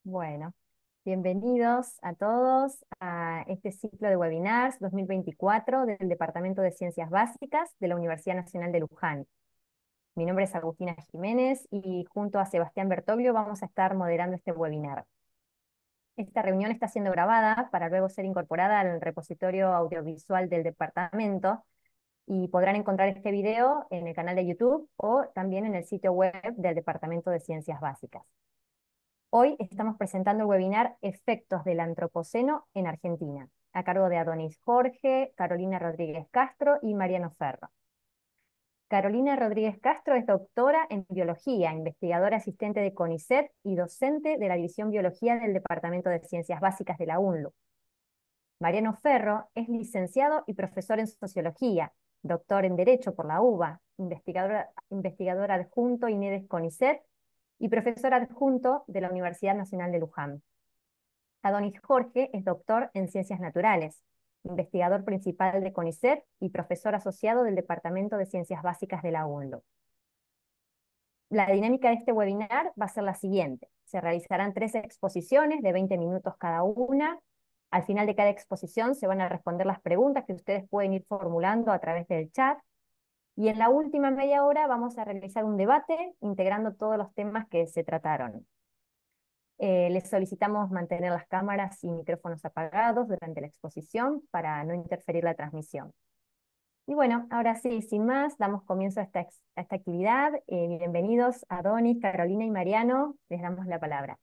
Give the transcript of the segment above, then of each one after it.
Bueno, bienvenidos a todos a este ciclo de webinars 2024 del Departamento de Ciencias Básicas de la Universidad Nacional de Luján. Mi nombre es Agustina Jiménez y junto a Sebastián Bertoglio vamos a estar moderando este webinar. Esta reunión está siendo grabada para luego ser incorporada al repositorio audiovisual del departamento y podrán encontrar este video en el canal de YouTube o también en el sitio web del Departamento de Ciencias Básicas. Hoy estamos presentando el webinar Efectos del Antropoceno en Argentina, a cargo de Adonis Jorge, Carolina Rodríguez Castro y Mariano Ferro. Carolina Rodríguez Castro es doctora en biología, investigadora asistente de CONICET y docente de la División Biología del Departamento de Ciencias Básicas de la UNLU. Mariano Ferro es licenciado y profesor en sociología, doctor en Derecho por la UBA, investigador adjunto INEDES CONICET y profesor adjunto de la Universidad Nacional de Luján. Adonis Jorge es doctor en Ciencias Naturales, investigador principal de CONICET y profesor asociado del Departamento de Ciencias Básicas de la UNLU. La dinámica de este webinar va a ser la siguiente. Se realizarán 3 exposiciones de 20 minutos cada una. Al final de cada exposición se van a responder las preguntas que ustedes pueden ir formulando a través del chat. Y en la última media hora vamos a realizar un debate integrando todos los temas que se trataron. Les solicitamos mantener las cámaras y micrófonos apagados durante la exposición para no interferir la transmisión. Y bueno, ahora sí, sin más, damos comienzo a esta actividad. Bienvenidos a Adonis, Carolina y Mariano. Les damos la palabra.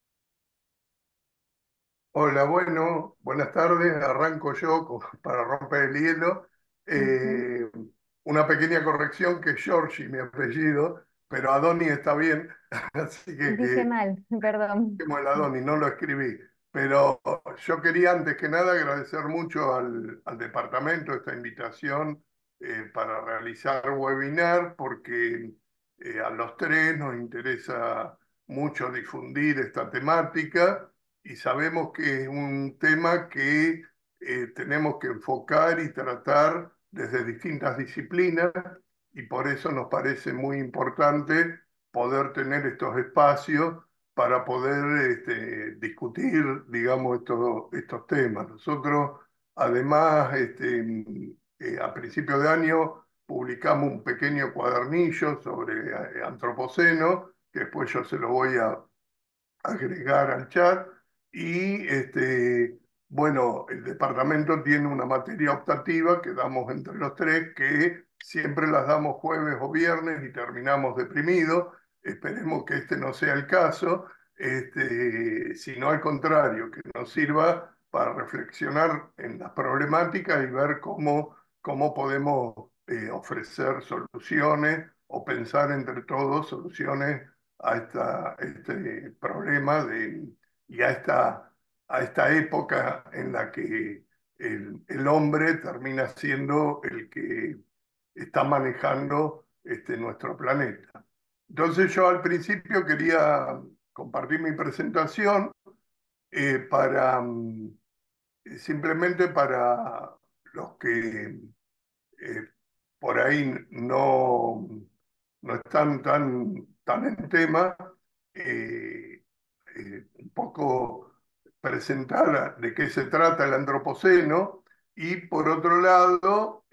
Hola, bueno, buenas tardes. Arranco yo para romper el hielo. Ujú. Eh, una pequeña corrección que es Giorgi, mi apellido, pero Adoni está bien, así Dije mal, perdón. como el Adoni, no lo escribí. Pero yo quería antes que nada agradecer mucho al departamento esta invitación para realizar webinar, porque a los tres nos interesa mucho difundir esta temática y sabemos que es un tema que tenemos que enfocar y tratar desde distintas disciplinas, y por eso nos parece muy importante poder tener estos espacios para poder discutir, digamos, estos temas. Nosotros, además, a principio de año publicamos un pequeño cuadernillo sobre antropoceno, que después yo se lo voy a agregar al chat. Y bueno, el departamento tiene una materia optativa que damos entre los tres, que siempre las damos jueves o viernes y terminamos deprimidos. Esperemos que este no sea el caso, sino al contrario, que nos sirva para reflexionar en las problemáticas y ver cómo podemos ofrecer soluciones o pensar entre todos soluciones este problema y a esta época en la que el hombre termina siendo el que está manejando nuestro planeta. Entonces yo al principio quería compartir mi presentación simplemente para los que eh, por ahí no están tan en tema, eh, un poco presentar de qué se trata el antropoceno y por otro lado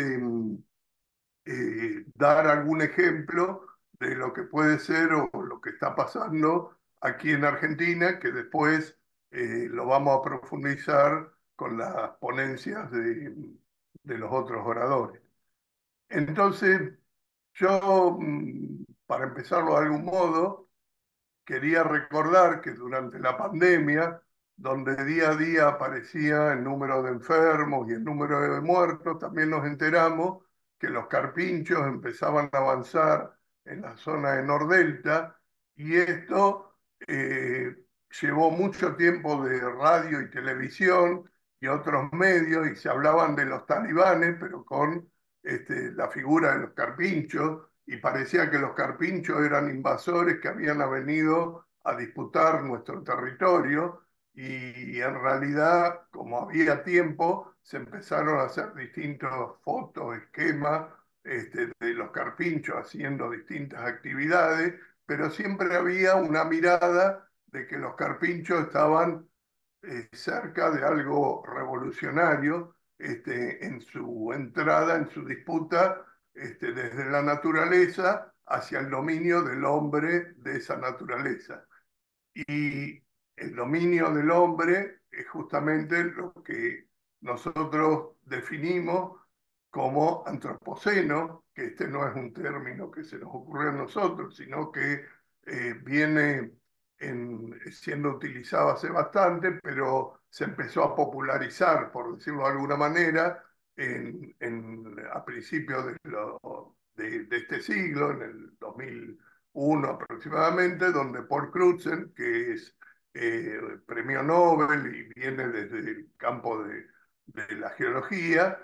dar algún ejemplo de lo que puede ser o lo que está pasando aquí en Argentina, que después lo vamos a profundizar con las ponencias de los otros oradores. Entonces, yo, para empezarlo de algún modo, quería recordar que durante la pandemia, donde día a día aparecía el número de enfermos y el número de muertos, también nos enteramos que los carpinchos empezaban a avanzar en la zona de Nordelta, y esto eh, llevó mucho tiempo de radio y televisión y otros medios, y se hablaban de los talibanes, pero con la figura de los carpinchos, y parecía que los carpinchos eran invasores que habían venido a disputar nuestro territorio, y en realidad, como había tiempo, se empezaron a hacer distintos fotos, esquemas de los carpinchos haciendo distintas actividades, pero siempre había una mirada de que los carpinchos estaban cerca de algo revolucionario en su entrada, en su disputa desde la naturaleza hacia el dominio del hombre de esa naturaleza. Y el dominio del hombre es justamente lo que nosotros definimos como antropoceno, que este no es un término que se nos ocurrió a nosotros, sino que viene siendo utilizado hace bastante, pero se empezó a popularizar, por decirlo de alguna manera, a principios de este siglo, en el 2001 aproximadamente, donde Paul Crutzen, que es premio Nobel y viene desde el campo de la geología,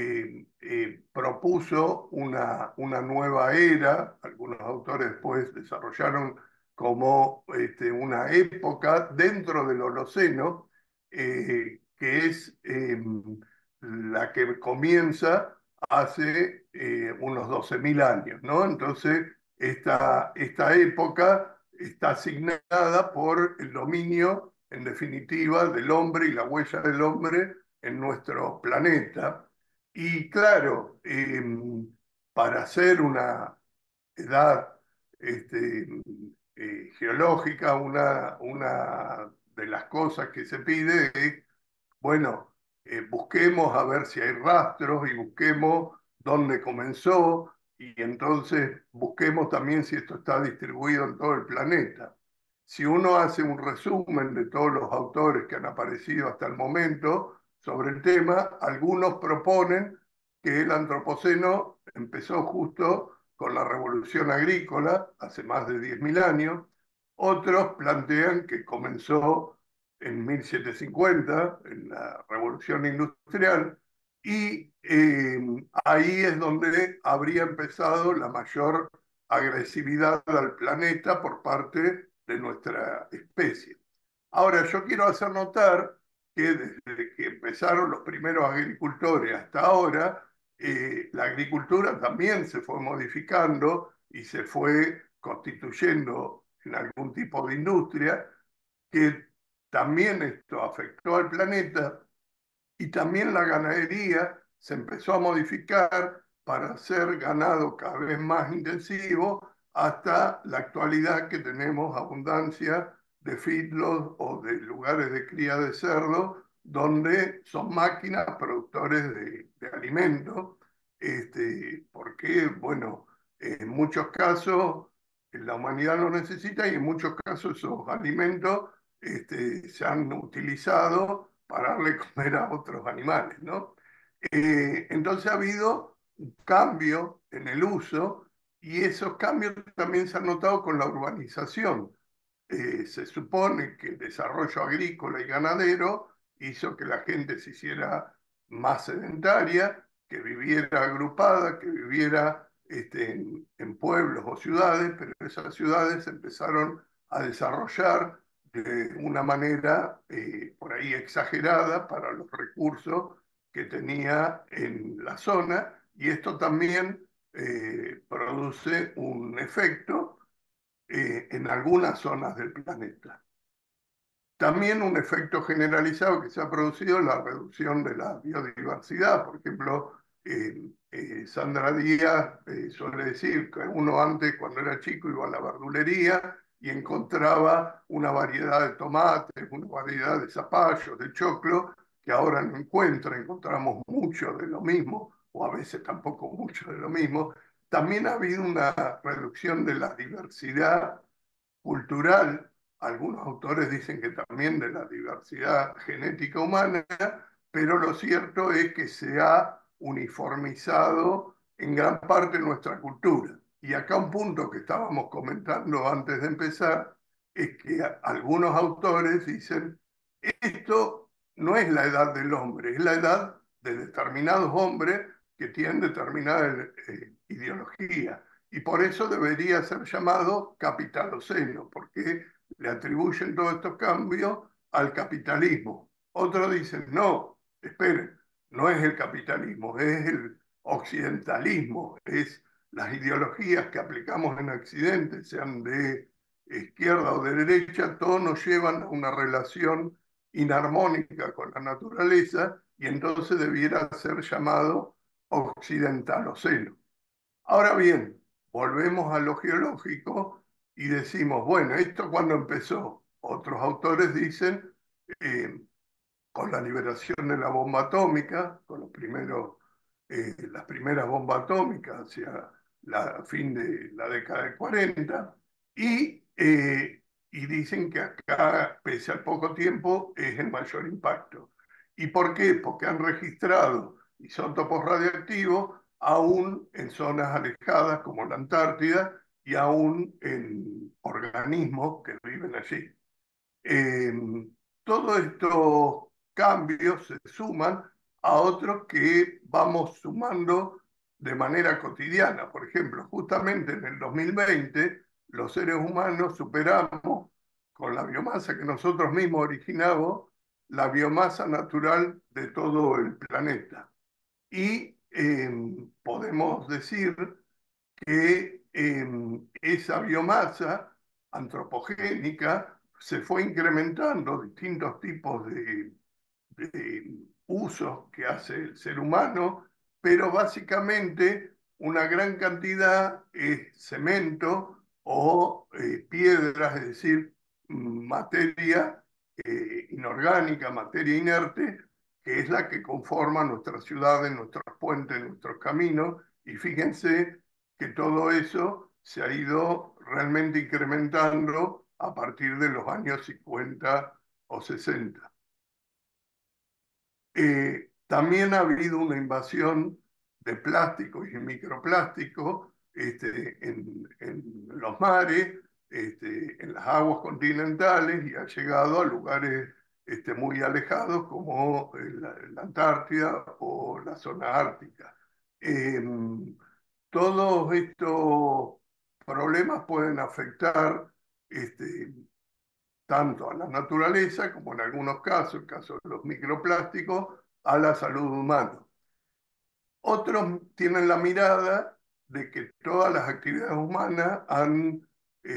propuso una nueva era. Algunos autores después desarrollaron como una época dentro del Holoceno, que es la que comienza hace unos 12.000 años, ¿no? Entonces, esta época está asignada por el dominio, en definitiva, del hombre y la huella del hombre en nuestro planeta. Y claro, para hacer una edad este, geológica, una de las cosas que se pide es bueno, busquemos a ver si hay rastros y busquemos dónde comenzó y entonces busquemos también si esto está distribuido en todo el planeta. Si uno hace un resumen de todos los autores que han aparecido hasta el momento sobre el tema, algunos proponen que el antropoceno empezó justo con la revolución agrícola hace más de 10.000 años, otros plantean que comenzó en 1750, en la Revolución Industrial, y ahí es donde habría empezado la mayor agresividad al planeta por parte de nuestra especie. Ahora, yo quiero hacer notar que desde que empezaron los primeros agricultores hasta ahora, la agricultura también se fue modificando y se fue constituyendo en algún tipo de industria, que también esto afectó al planeta y también la ganadería se empezó a modificar para hacer ganado cada vez más intensivo hasta la actualidad que tenemos abundancia de feedlots o de lugares de cría de cerdo donde son máquinas productores de alimentos, porque, bueno, en muchos casos la humanidad lo necesita y en muchos casos esos alimentos se han utilizado para darle comer a otros animales, ¿no? Entonces ha habido un cambio en el uso y esos cambios también se han notado con la urbanización. Se supone que el desarrollo agrícola y ganadero hizo que la gente se hiciera más sedentaria, que viviera agrupada, que viviera en pueblos o ciudades, pero esas ciudades empezaron a desarrollar de una manera por ahí exagerada para los recursos que tenía en la zona, y esto también produce un efecto en algunas zonas del planeta. También un efecto generalizado que se ha producido es la reducción de la biodiversidad. Por ejemplo, Sandra Díaz suele decir que uno antes, cuando era chico, iba a la verdulería y encontraba una variedad de tomates, una variedad de zapallos, de choclo, que ahora no encuentra. Encontramos mucho de lo mismo, o a veces tampoco mucho de lo mismo. También ha habido una reducción de la diversidad cultural. Algunos autores dicen que también de la diversidad genética humana, pero lo cierto es que se ha uniformizado en gran parte nuestra cultura. Y acá un punto que estábamos comentando antes de empezar es que algunos autores dicen, esto no es la edad del hombre, es la edad de determinados hombres que tienen determinada ideología y por eso debería ser llamado capitaloceno, porque le atribuyen todos estos cambios al capitalismo. Otros dicen, no, esperen, no es el capitalismo, es el occidentalismo, es las ideologías que aplicamos en Occidente, sean de izquierda o de derecha, todos nos llevan a una relación inarmónica con la naturaleza y entonces debiera ser llamado occidentaloceno. Ahora bien, volvemos a lo geológico y decimos, bueno, ¿esto cuándo empezó? Otros autores dicen eh, con la liberación de la bomba atómica, con las primeras bombas atómicas hacia la fin de la década del 40, y dicen que acá, pese al poco tiempo, es el mayor impacto. ¿Y por qué? Porque han registrado isótopos radioactivos aún en zonas alejadas como la Antártida y aún en organismos que viven allí. Eh, Todos estos cambios se suman a otros que vamos sumando de manera cotidiana. Por ejemplo, justamente en el 2020, los seres humanos superamos con la biomasa que nosotros mismos originamos, la biomasa natural de todo el planeta. Y podemos decir que esa biomasa antropogénica se fue incrementando distintos tipos de usos que hace el ser humano, pero básicamente una gran cantidad es cemento o piedras, es decir, materia inorgánica, materia inerte, que es la que conforma nuestras ciudades, nuestros puentes, nuestros caminos, y fíjense que todo eso se ha ido realmente incrementando a partir de los años 50 o 60. También ha habido una invasión de plásticos y microplásticos en los mares, en las aguas continentales y ha llegado a lugares muy alejados como la Antártida o la zona ártica. Eh, Todos estos problemas pueden afectar este, tanto a la naturaleza como en algunos casos, el caso de los microplásticos, a la salud humana. Otros tienen la mirada de que todas las actividades humanas han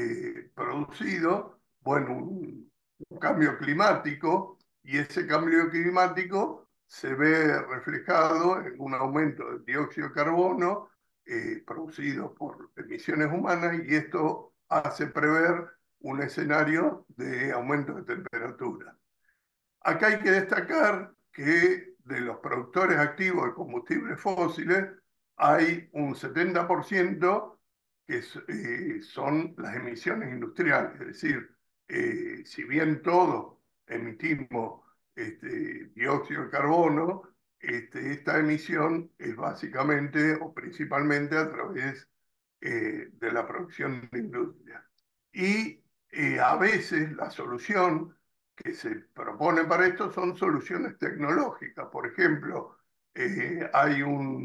producido, bueno, un cambio climático y ese cambio climático se ve reflejado en un aumento del dióxido de carbono producido por emisiones humanas y esto hace prever un escenario de aumento de temperatura. Acá hay que destacar que de los productores activos de combustibles fósiles hay un 70% que son las emisiones industriales, es decir, si bien todos emitimos dióxido de carbono, esta emisión es básicamente o principalmente a través de la producción de industria. Y a veces la solución que se propone para esto son soluciones tecnológicas. Por ejemplo, hay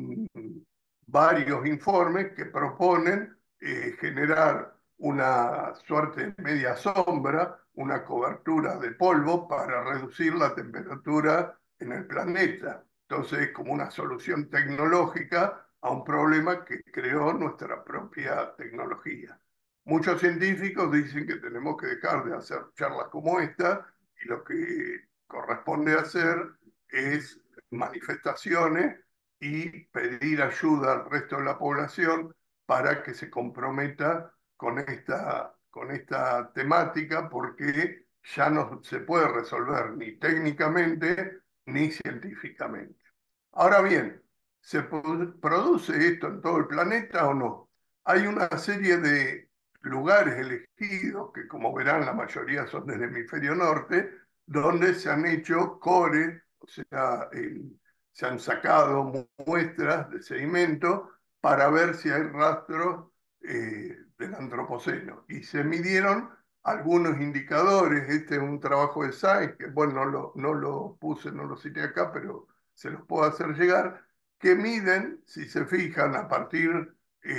varios informes que proponen generar una suerte de media sombra, una cobertura de polvo para reducir la temperatura en el planeta. Entonces, es como una solución tecnológica a un problema que creó nuestra propia tecnología. Muchos científicos dicen que tenemos que dejar de hacer charlas como esta y lo que corresponde hacer es manifestaciones y pedir ayuda al resto de la población para que se comprometa con esta temática porque ya no se puede resolver ni técnicamente ni científicamente. Ahora bien, ¿se produce esto en todo el planeta o no? Hay una serie de lugares elegidos, que como verán la mayoría son del hemisferio norte, donde se han hecho cores, o sea, se han sacado muestras de sedimento para ver si hay rastros del antropoceno. Y se midieron algunos indicadores, este es un trabajo de Science, que bueno, no lo puse, no lo cité acá, pero se los puedo hacer llegar, que miden, si se fijan, a partir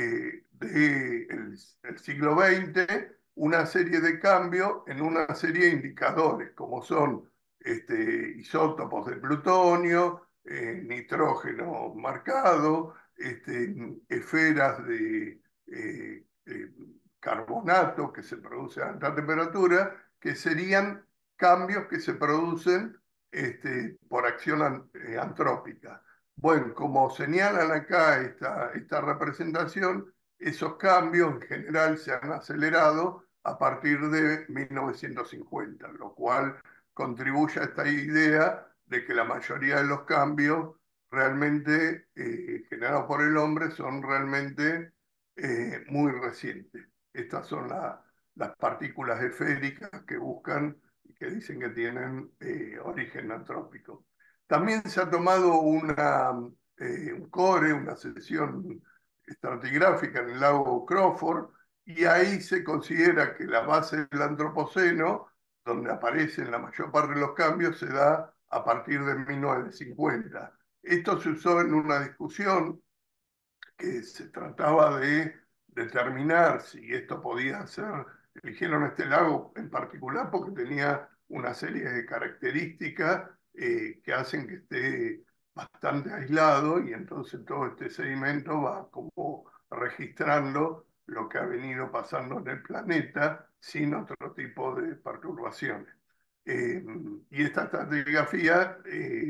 del siglo XX, una serie de cambios en una serie de indicadores, como son isótopos de plutonio, nitrógeno marcado, esferas de carbonato que se produce a alta temperatura, que serían cambios que se producen por acción antrópica. Bueno, como señalan acá esta representación, esos cambios en general se han acelerado a partir de 1950, lo cual contribuye a esta idea de que la mayoría de los cambios realmente generados por el hombre son realmente muy recientes. Estas son las partículas esféricas que buscan y que dicen que tienen origen antrópico. También se ha tomado un core, una sección estratigráfica en el lago Crawford, y ahí se considera que la base del antropoceno, donde aparecen la mayor parte de los cambios, se da a partir de 1950. Esto se usó en una discusión que se trataba de determinar si esto podía ser, eligieron este lago en particular porque tenía una serie de características que hacen que esté bastante aislado, y entonces todo este sedimento va como registrando lo que ha venido pasando en el planeta sin otro tipo de perturbaciones. Eh, y esta estratigrafía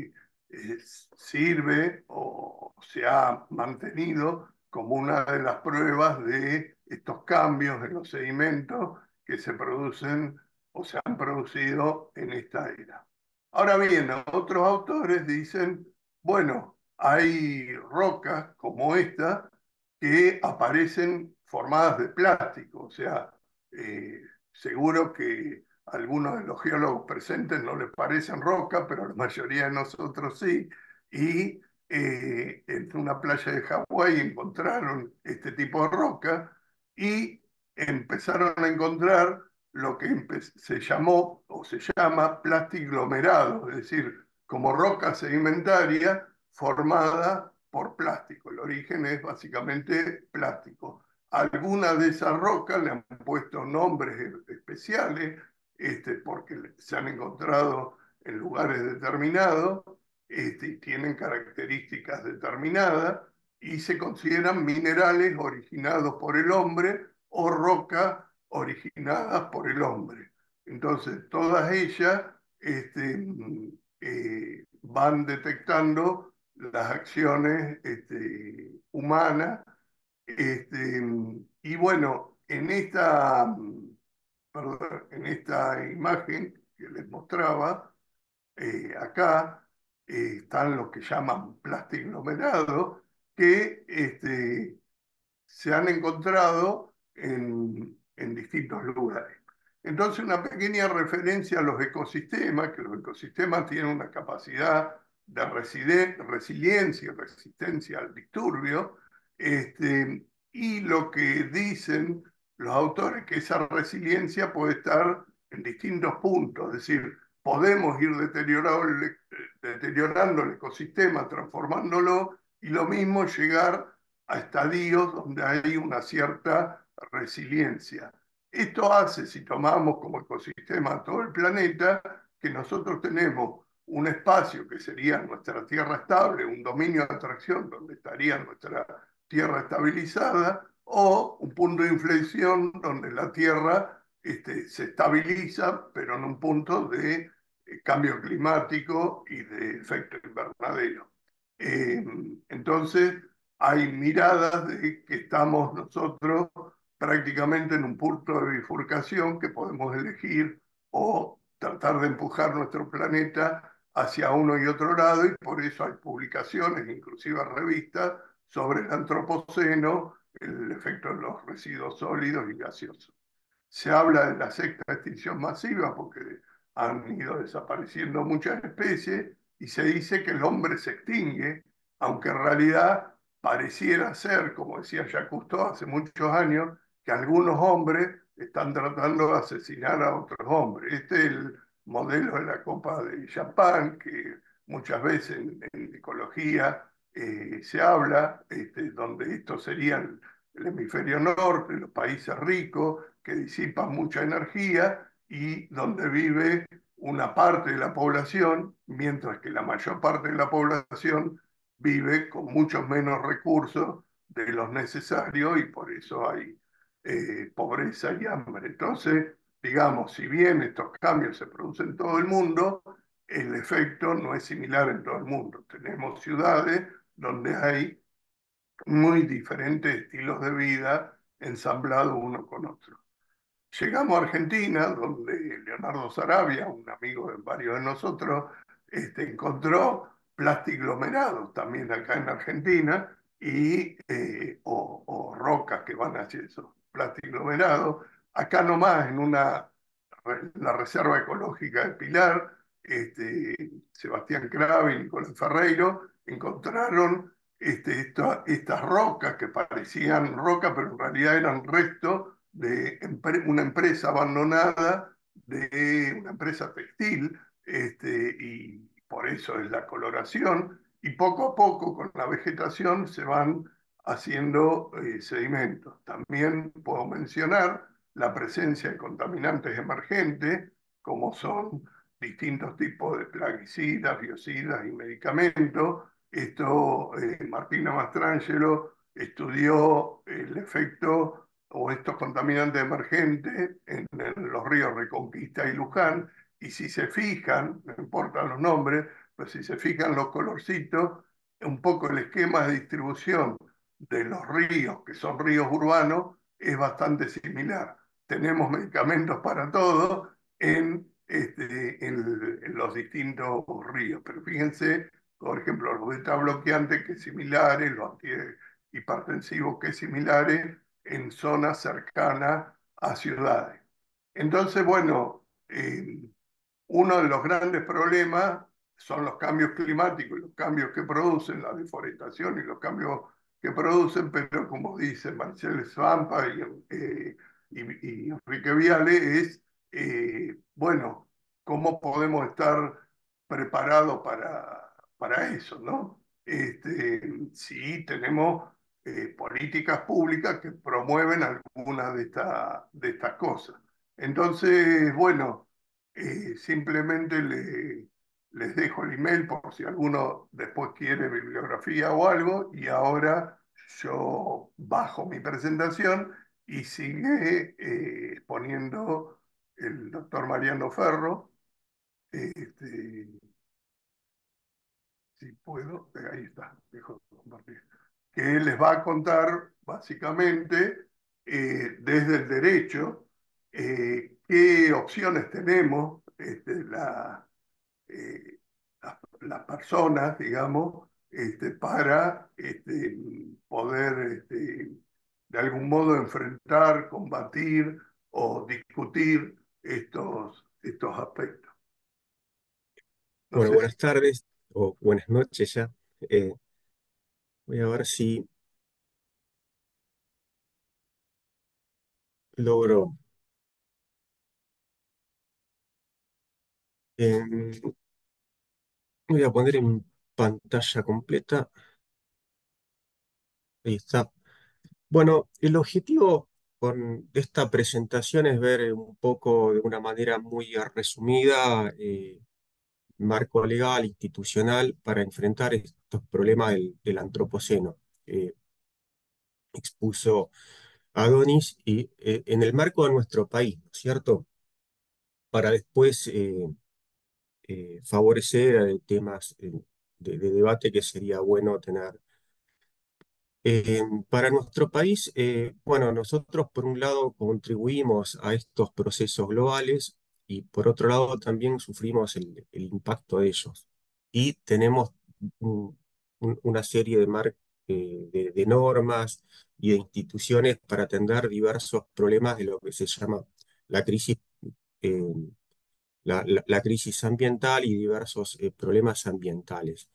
sirve o se ha mantenido como una de las pruebas de estos cambios en los sedimentos que se producen o se han producido en esta era. Ahora bien, otros autores dicen, bueno, hay rocas como esta que aparecen formadas de plástico, o sea, seguro que a algunos de los geólogos presentes no les parecen rocas, pero a la mayoría de nosotros sí, y en una playa de Hawái encontraron este tipo de roca y empezaron a encontrar lo que se llamó o se llama plastiglomerado, es decir, como roca sedimentaria formada por plástico. El origen es básicamente plástico. Algunas de esas rocas le han puesto nombres especiales porque se han encontrado en lugares determinados y tienen características determinadas y se consideran minerales originados por el hombre o rocas originadas por el hombre. Entonces, todas ellas van detectando las acciones humanas. Y bueno, en esta imagen que les mostraba, acá están los que llaman plastiglomerados, que se han encontrado en distintos lugares. Entonces, una pequeña referencia a los ecosistemas, que los ecosistemas tienen una capacidad de resiliencia y resistencia al disturbio, y lo que dicen los autores que esa resiliencia puede estar en distintos puntos, es decir, podemos ir deteriorando el ecosistema, transformándolo, y lo mismo llegar a estadios donde hay una cierta resiliencia. Esto hace, si tomamos como ecosistema todo el planeta, que nosotros tenemos un espacio que sería nuestra Tierra estable, un dominio de atracción donde estaría nuestra Tierra estabilizada, o un punto de inflexión donde la Tierra se estabiliza, pero en un punto de cambio climático y de efecto invernadero. Entonces, hay miradas de que estamos nosotros prácticamente en un punto de bifurcación que podemos elegir o tratar de empujar nuestro planeta hacia uno y otro lado, y por eso hay publicaciones, inclusive revistas, sobre el antropoceno, el efecto de los residuos sólidos y gaseosos. Se habla de la sexta extinción masiva porque han ido desapareciendo muchas especies, y se dice que el hombre se extingue, aunque en realidad pareciera ser, como decía Jacques Cousteau hace muchos años, que algunos hombres están tratando de asesinar a otros hombres. Este es el modelo de la Copa de Champán, que muchas veces en ecología se habla, donde esto sería el hemisferio norte, los países ricos, que disipan mucha energía y donde vive una parte de la población, mientras que la mayor parte de la población vive con muchos menos recursos de los necesarios, y por eso hay pobreza y hambre. Entonces, digamos, si bien estos cambios se producen en todo el mundo, el efecto no es similar en todo el mundo. Tenemos ciudades donde hay muy diferentes estilos de vida ensamblados uno con otro. Llegamos a Argentina, donde Leonardo Sarabia, un amigo de varios de nosotros, encontró plastiglomerado también acá en Argentina o rocas que van hacia eso, plastiglomerado. Acá nomás, la Reserva Ecológica de Pilar, Sebastián Crave y Nicolás Ferreiro encontraron estas rocas que parecían rocas, pero en realidad eran restos de una empresa abandonada, de una empresa textil, y por eso es la coloración, y poco a poco con la vegetación se van haciendo sedimentos. También puedo mencionar la presencia de contaminantes emergentes, como son distintos tipos de plaguicidas, biocidas y medicamentos. Esto, Martina Mastrangelo estudió el efecto o estos contaminantes emergentes en los ríos Reconquista y Luján, y si se fijan, no importan los nombres, pero si se fijan los colorcitos, un poco el esquema de distribución de los ríos, que son ríos urbanos, es bastante similar. Tenemos medicamentos para todo en los distintos ríos, pero fíjense, por ejemplo, los beta bloqueantes que es similares, los antihipertensivos que es similares, en zonas cercanas a ciudades. Entonces, bueno, uno de los grandes problemas son los cambios climáticos y los cambios que producen, la deforestación y los cambios que producen, pero como dice Marcel Svampa y Enrique Viale, bueno, ¿cómo podemos estar preparados para eso, ¿no? Si tenemos políticas públicas que promueven algunas de estas cosas. Entonces, bueno, simplemente les dejo el email por si alguno después quiere bibliografía o algo, y ahora yo bajo mi presentación y sigue poniendo el doctor Mariano Ferro, este, si puedo, ahí está, dejo de compartir, que les va a contar básicamente desde el derecho qué opciones tenemos eh, las personas, digamos, para poder de algún modo enfrentar, combatir o discutir estos aspectos. No Bueno, sé si... buenas tardes o buenas noches ya. Eh, Voy a ver si logro. em, Voy a poner en pantalla completa. Ahí está. Bueno, el objetivo con esta presentación es ver un poco de una manera muy resumida marco legal, institucional para enfrentar estos problemas del antropoceno. Expuso Adonis y en el marco de nuestro país, ¿no es cierto? Para después favorecer temas de debate que sería bueno tener. Para nuestro país, bueno, nosotros por un lado contribuimos a estos procesos globales y por otro lado también sufrimos el impacto de ellos. Y tenemos un- una serie de normas y de instituciones para atender diversos problemas de lo que se llama la crisis, eh, la crisis ambiental y diversos problemas ambientales.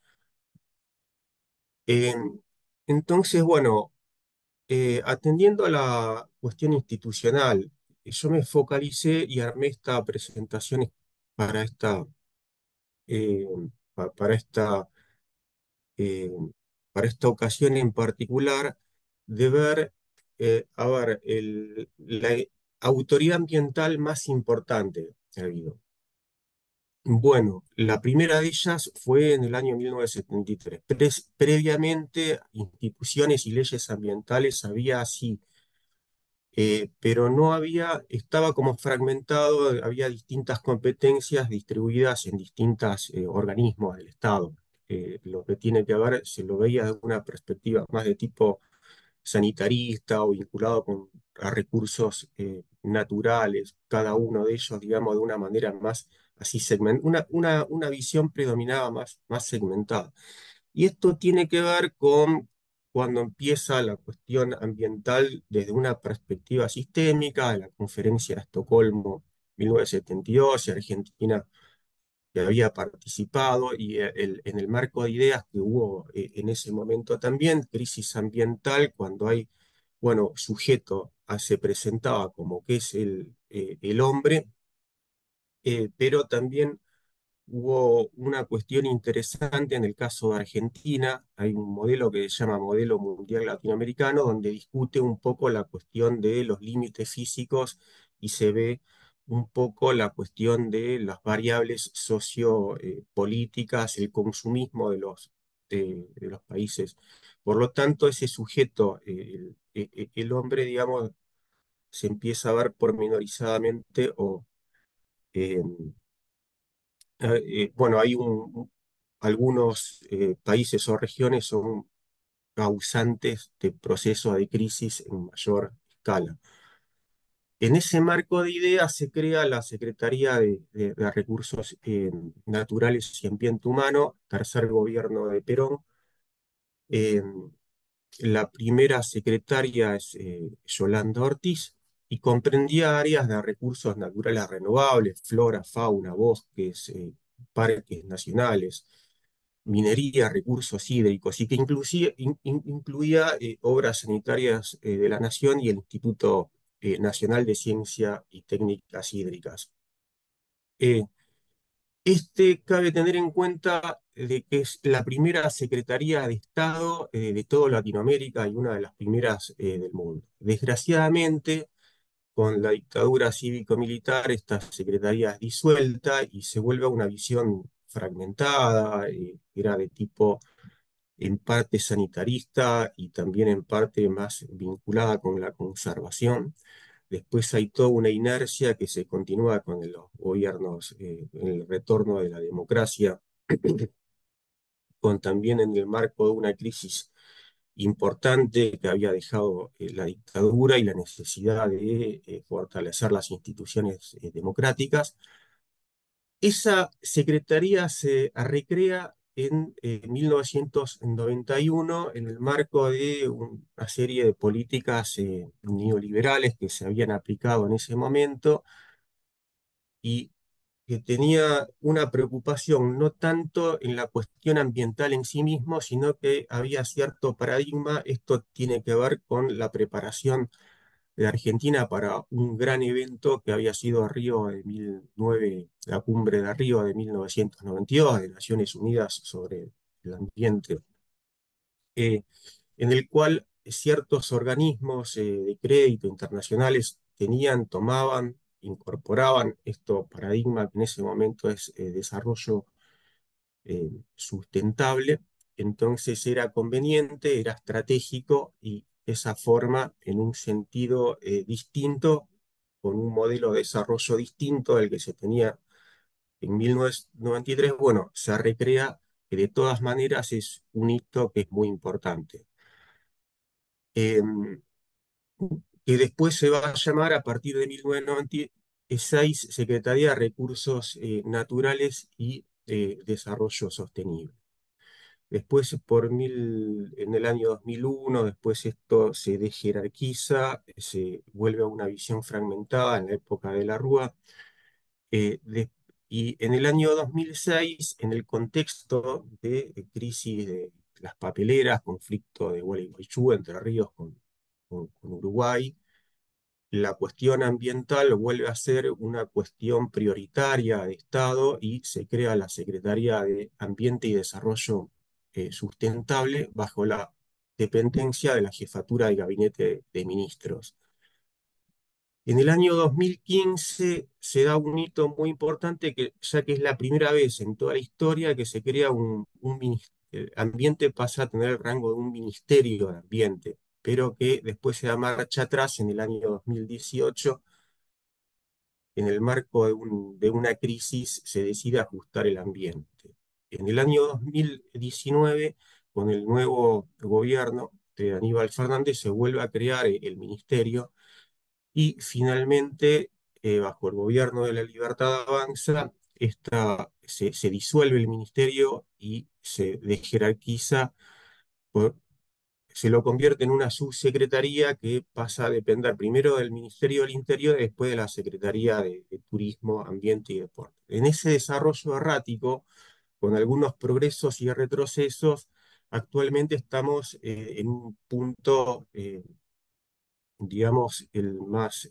Eh, entonces, bueno, atendiendo a la cuestión institucional, yo me focalicé y armé esta presentación para eh, para eh, para esta ocasión en particular, de ver, a ver, la autoridad ambiental más importante que ha habido. Bueno, la primera de ellas fue en el año 1973. Previamente, instituciones y leyes ambientales había así pero no había, estaba como fragmentado, había distintas competencias distribuidas en distintos organismos del Estado. Lo que tiene que ver, se lo veía desde una perspectiva más de tipo sanitarista o vinculado a recursos naturales, cada uno de ellos, digamos, de una manera más así segmentada, una visión predominada más segmentada. Y esto tiene que ver con cuando empieza la cuestión ambiental desde una perspectiva sistémica, la Conferencia de Estocolmo 1972, y Argentina que había participado, y en el marco de ideas que hubo en ese momento también, crisis ambiental, cuando hay, bueno, sujeto se presentaba como que es el hombre, pero también hubo una cuestión interesante en el caso de Argentina. Hay un modelo que se llama Modelo Mundial Latinoamericano, donde discute un poco la cuestión de los límites físicos y se ve un poco la cuestión de las variables sociopolíticas, el consumismo de los países. Por lo tanto, ese sujeto, el hombre, digamos, se empieza a ver pormenorizadamente o eh, bueno, hay algunos países o regiones son causantes de procesos de crisis en mayor escala. En ese marco de ideas se crea la Secretaría de Recursos Naturales y Ambiente Humano, tercer gobierno de Perón. Eh, la primera secretaria es Yolanda Ortiz y comprendía áreas de recursos naturales renovables, flora, fauna, bosques, parques nacionales, minería, recursos hídricos, y que incluía obras sanitarias de la Nación y el Instituto Nacional de Ciencia y Técnicas Hídricas. Eh, Cabe tener en cuenta de que es la primera Secretaría de Estado de toda Latinoamérica y una de las primeras del mundo. Desgraciadamente, con la dictadura cívico-militar, esta secretaría es disuelta y se vuelve a una visión fragmentada, era de tipo en parte sanitarista y también en parte más vinculada con la conservación. Después hay toda una inercia que se continúa con los gobiernos, en el retorno de la democracia, con también en el marco de una crisis importante que había dejado la dictadura y la necesidad de fortalecer las instituciones democráticas. Esa secretaría se recrea en 1991 en el marco de una serie de políticas neoliberales que se habían aplicado en ese momento y que tenía una preocupación no tanto en la cuestión ambiental en sí mismo, sino que había cierto paradigma. Esto tiene que ver con la preparación de Argentina para un gran evento que había sido Río de 2009, la cumbre de Río de 1992 de Naciones Unidas sobre el ambiente, en el cual ciertos organismos de crédito internacionales tomaban, incorporaban esto paradigma que en ese momento es desarrollo sustentable. Entonces era conveniente, era estratégico y esa forma en un sentido distinto, con un modelo de desarrollo distinto del que se tenía en 1993, bueno, se recrea, que de todas maneras es un hito que es muy importante. Em, que después se va a llamar a partir de 1996 Secretaría de Recursos Naturales y Desarrollo Sostenible. Después, en el año 2001, después esto se desjerarquiza, se vuelve a una visión fragmentada en la época de la Rúa. eh, de- y en el año 2006, en el contexto de crisis de las papeleras, conflicto de Gualeguaychú, Entre Ríos con Uruguay, la cuestión ambiental vuelve a ser una cuestión prioritaria de Estado y se crea la Secretaría de Ambiente y Desarrollo Sustentable bajo la dependencia de la Jefatura de Gabinete de Ministros. En el año 2015 se da un hito muy importante, ya que es la primera vez en toda la historia que se crea un ministerio. El ambiente pasa a tener el rango de un ministerio de ambiente. pero que después se da marcha atrás en el año 2018. En el marco de una crisis se decide ajustar el ambiente. En el año 2019, con el nuevo gobierno de Aníbal Fernández, se vuelve a crear el ministerio y finalmente, bajo el gobierno de la Libertad Avanza, se disuelve el ministerio y se desjerarquiza, se lo convierte en una subsecretaría que pasa a depender primero del Ministerio del Interior y después de la Secretaría de Turismo, Ambiente y Deporte. En ese desarrollo errático, con algunos progresos y retrocesos, actualmente estamos en un punto, digamos, el más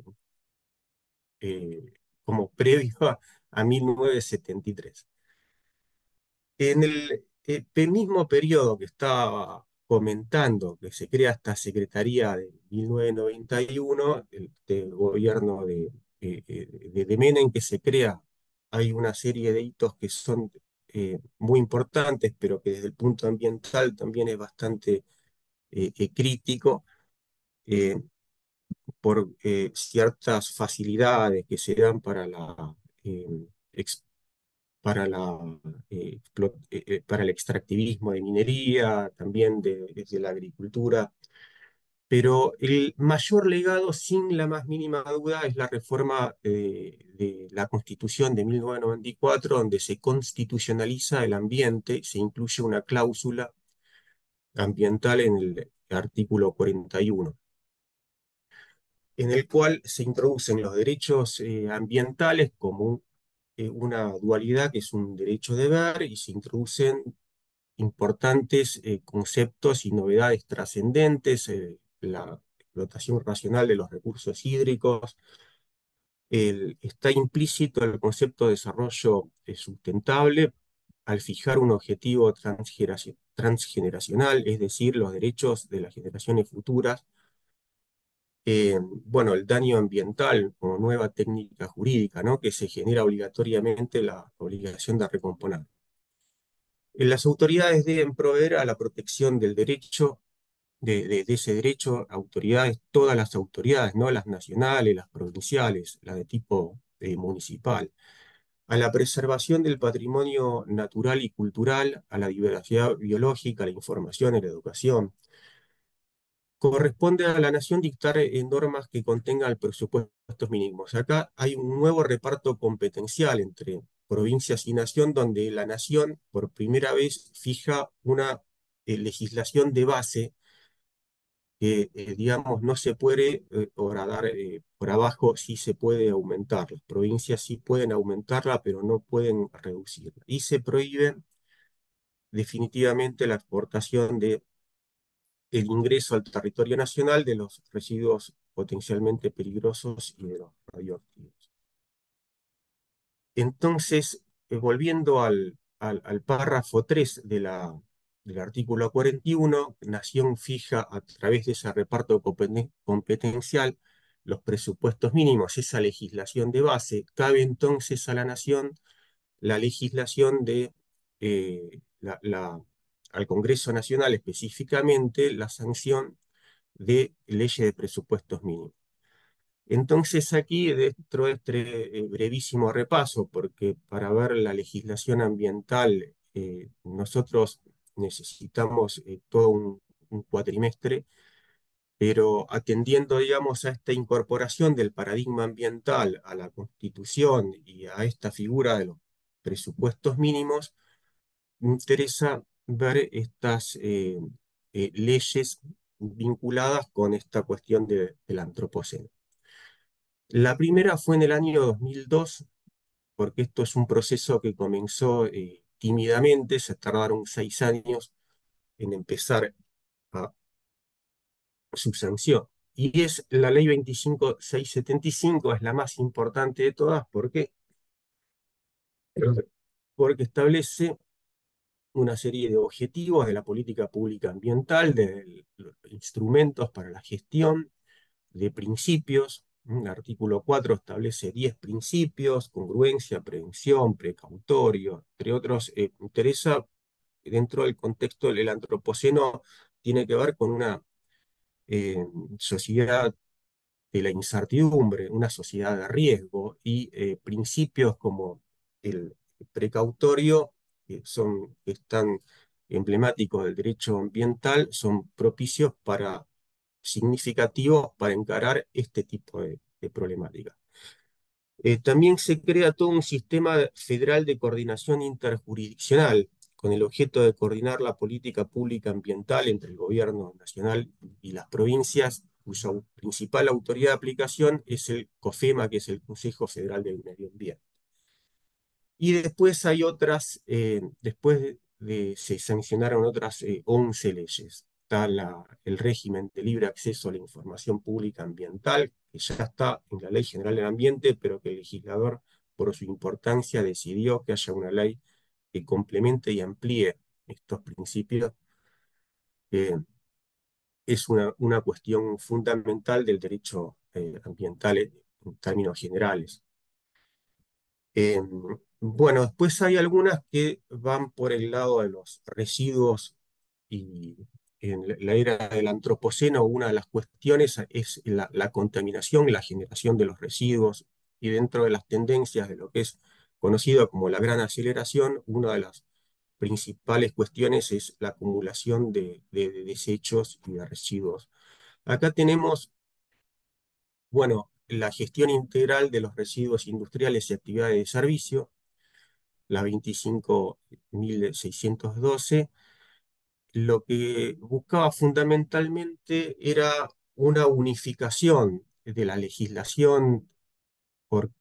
eh, como previo a 1973. En el mismo periodo que estaba comentando que se crea esta Secretaría de 1991, del gobierno de Menem, que se crea, hay una serie de hitos que son muy importantes, pero que desde el punto ambiental también es bastante crítico, eh, por ciertas facilidades que se dan eh, ex- para el extractivismo de minería, también desde la agricultura. Pero el mayor legado, sin la más mínima duda, es la reforma de la Constitución de 1994, donde se constitucionaliza el ambiente, se incluye una cláusula ambiental en el artículo 41, en el cual se introducen los derechos ambientales como una dualidad que es un derecho de ver, y se introducen importantes conceptos y novedades trascendentes, la explotación racional de los recursos hídricos. Está implícito el concepto de desarrollo sustentable al fijar un objetivo transgeneracional, es decir, los derechos de las generaciones futuras. Bueno, el daño ambiental como nueva técnica jurídica, ¿no? Que se genera obligatoriamente la obligación de recomponer. Las autoridades deben proveer a la protección del derecho, de ese derecho, autoridades, todas las autoridades, no las nacionales, las provinciales, las de tipo municipal, a la preservación del patrimonio natural y cultural, a la diversidad biológica, a la información, a la educación. Corresponde a la nación dictar normas que contengan presupuestos mínimos. Acá hay un nuevo reparto competencial entre provincias y nación, donde la nación por primera vez fija una legislación de base que, digamos, no se puede horadar por abajo, sí se puede aumentar. Las provincias sí pueden aumentarla, pero no pueden reducirla. Y se prohíbe definitivamente la exportación de el ingreso al territorio nacional de los residuos potencialmente peligrosos y de los radioactivos. Entonces, volviendo al párrafo 3 del artículo 41, Nación fija a través de ese reparto competencial los presupuestos mínimos, esa legislación de base. Cabe entonces a la Nación la legislación al Congreso Nacional específicamente la sanción de leyes de presupuestos mínimos. Entonces aquí, dentro de este brevísimo repaso, porque para ver la legislación ambiental nosotros necesitamos todo un cuatrimestre, pero atendiendo, digamos, a esta incorporación del paradigma ambiental a la Constitución y a esta figura de los presupuestos mínimos, me interesa ver estas leyes vinculadas con esta cuestión del antropoceno. La primera fue en el año 2002, porque esto es un proceso que comenzó tímidamente, se tardaron 6 años en empezar a su sanción. Y es la ley 25.675, es la más importante de todas, porque establece una serie de objetivos de la política pública ambiental, de los instrumentos para la gestión, de principios. El artículo 4 establece 10 principios: congruencia, prevención, precautorio, entre otros. Interesa, dentro del contexto del antropoceno, tiene que ver con una sociedad de la incertidumbre, una sociedad de riesgo, y principios como el precautorio, que están emblemáticos del derecho ambiental, son propicios significativos para encarar este tipo de problemática. También se crea todo un sistema federal de coordinación interjurisdiccional con el objeto de coordinar la política pública ambiental entre el gobierno nacional y las provincias, cuya principal autoridad de aplicación es el COFEMA, que es el Consejo Federal del Medio Ambiente. Y después hay otras, se sancionaron otras 11 leyes. Está el régimen de libre acceso a la información pública ambiental, que ya está en la Ley General del Ambiente, pero que el legislador, por su importancia, decidió que haya una ley que complemente y amplíe estos principios. Es una cuestión fundamental del derecho ambiental en términos generales. Eh, bueno, después hay algunas que van por el lado de los residuos y en la era del antropoceno una de las cuestiones es la contaminación, la generación de los residuos y dentro de las tendencias de lo que es conocido como la gran aceleración, una de las principales cuestiones es la acumulación de desechos y de residuos. Acá tenemos, bueno, la gestión integral de los residuos industriales y actividades de servicio, la 25.612, lo que buscaba fundamentalmente era una unificación de la legislación, porque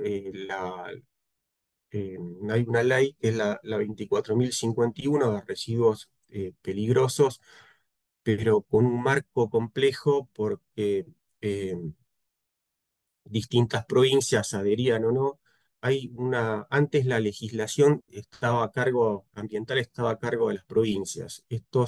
hay una ley que es la 24.051 de residuos peligrosos, pero con un marco complejo porque eh, distintas provincias adherían o no. Antes la legislación ambiental estaba a cargo de las provincias.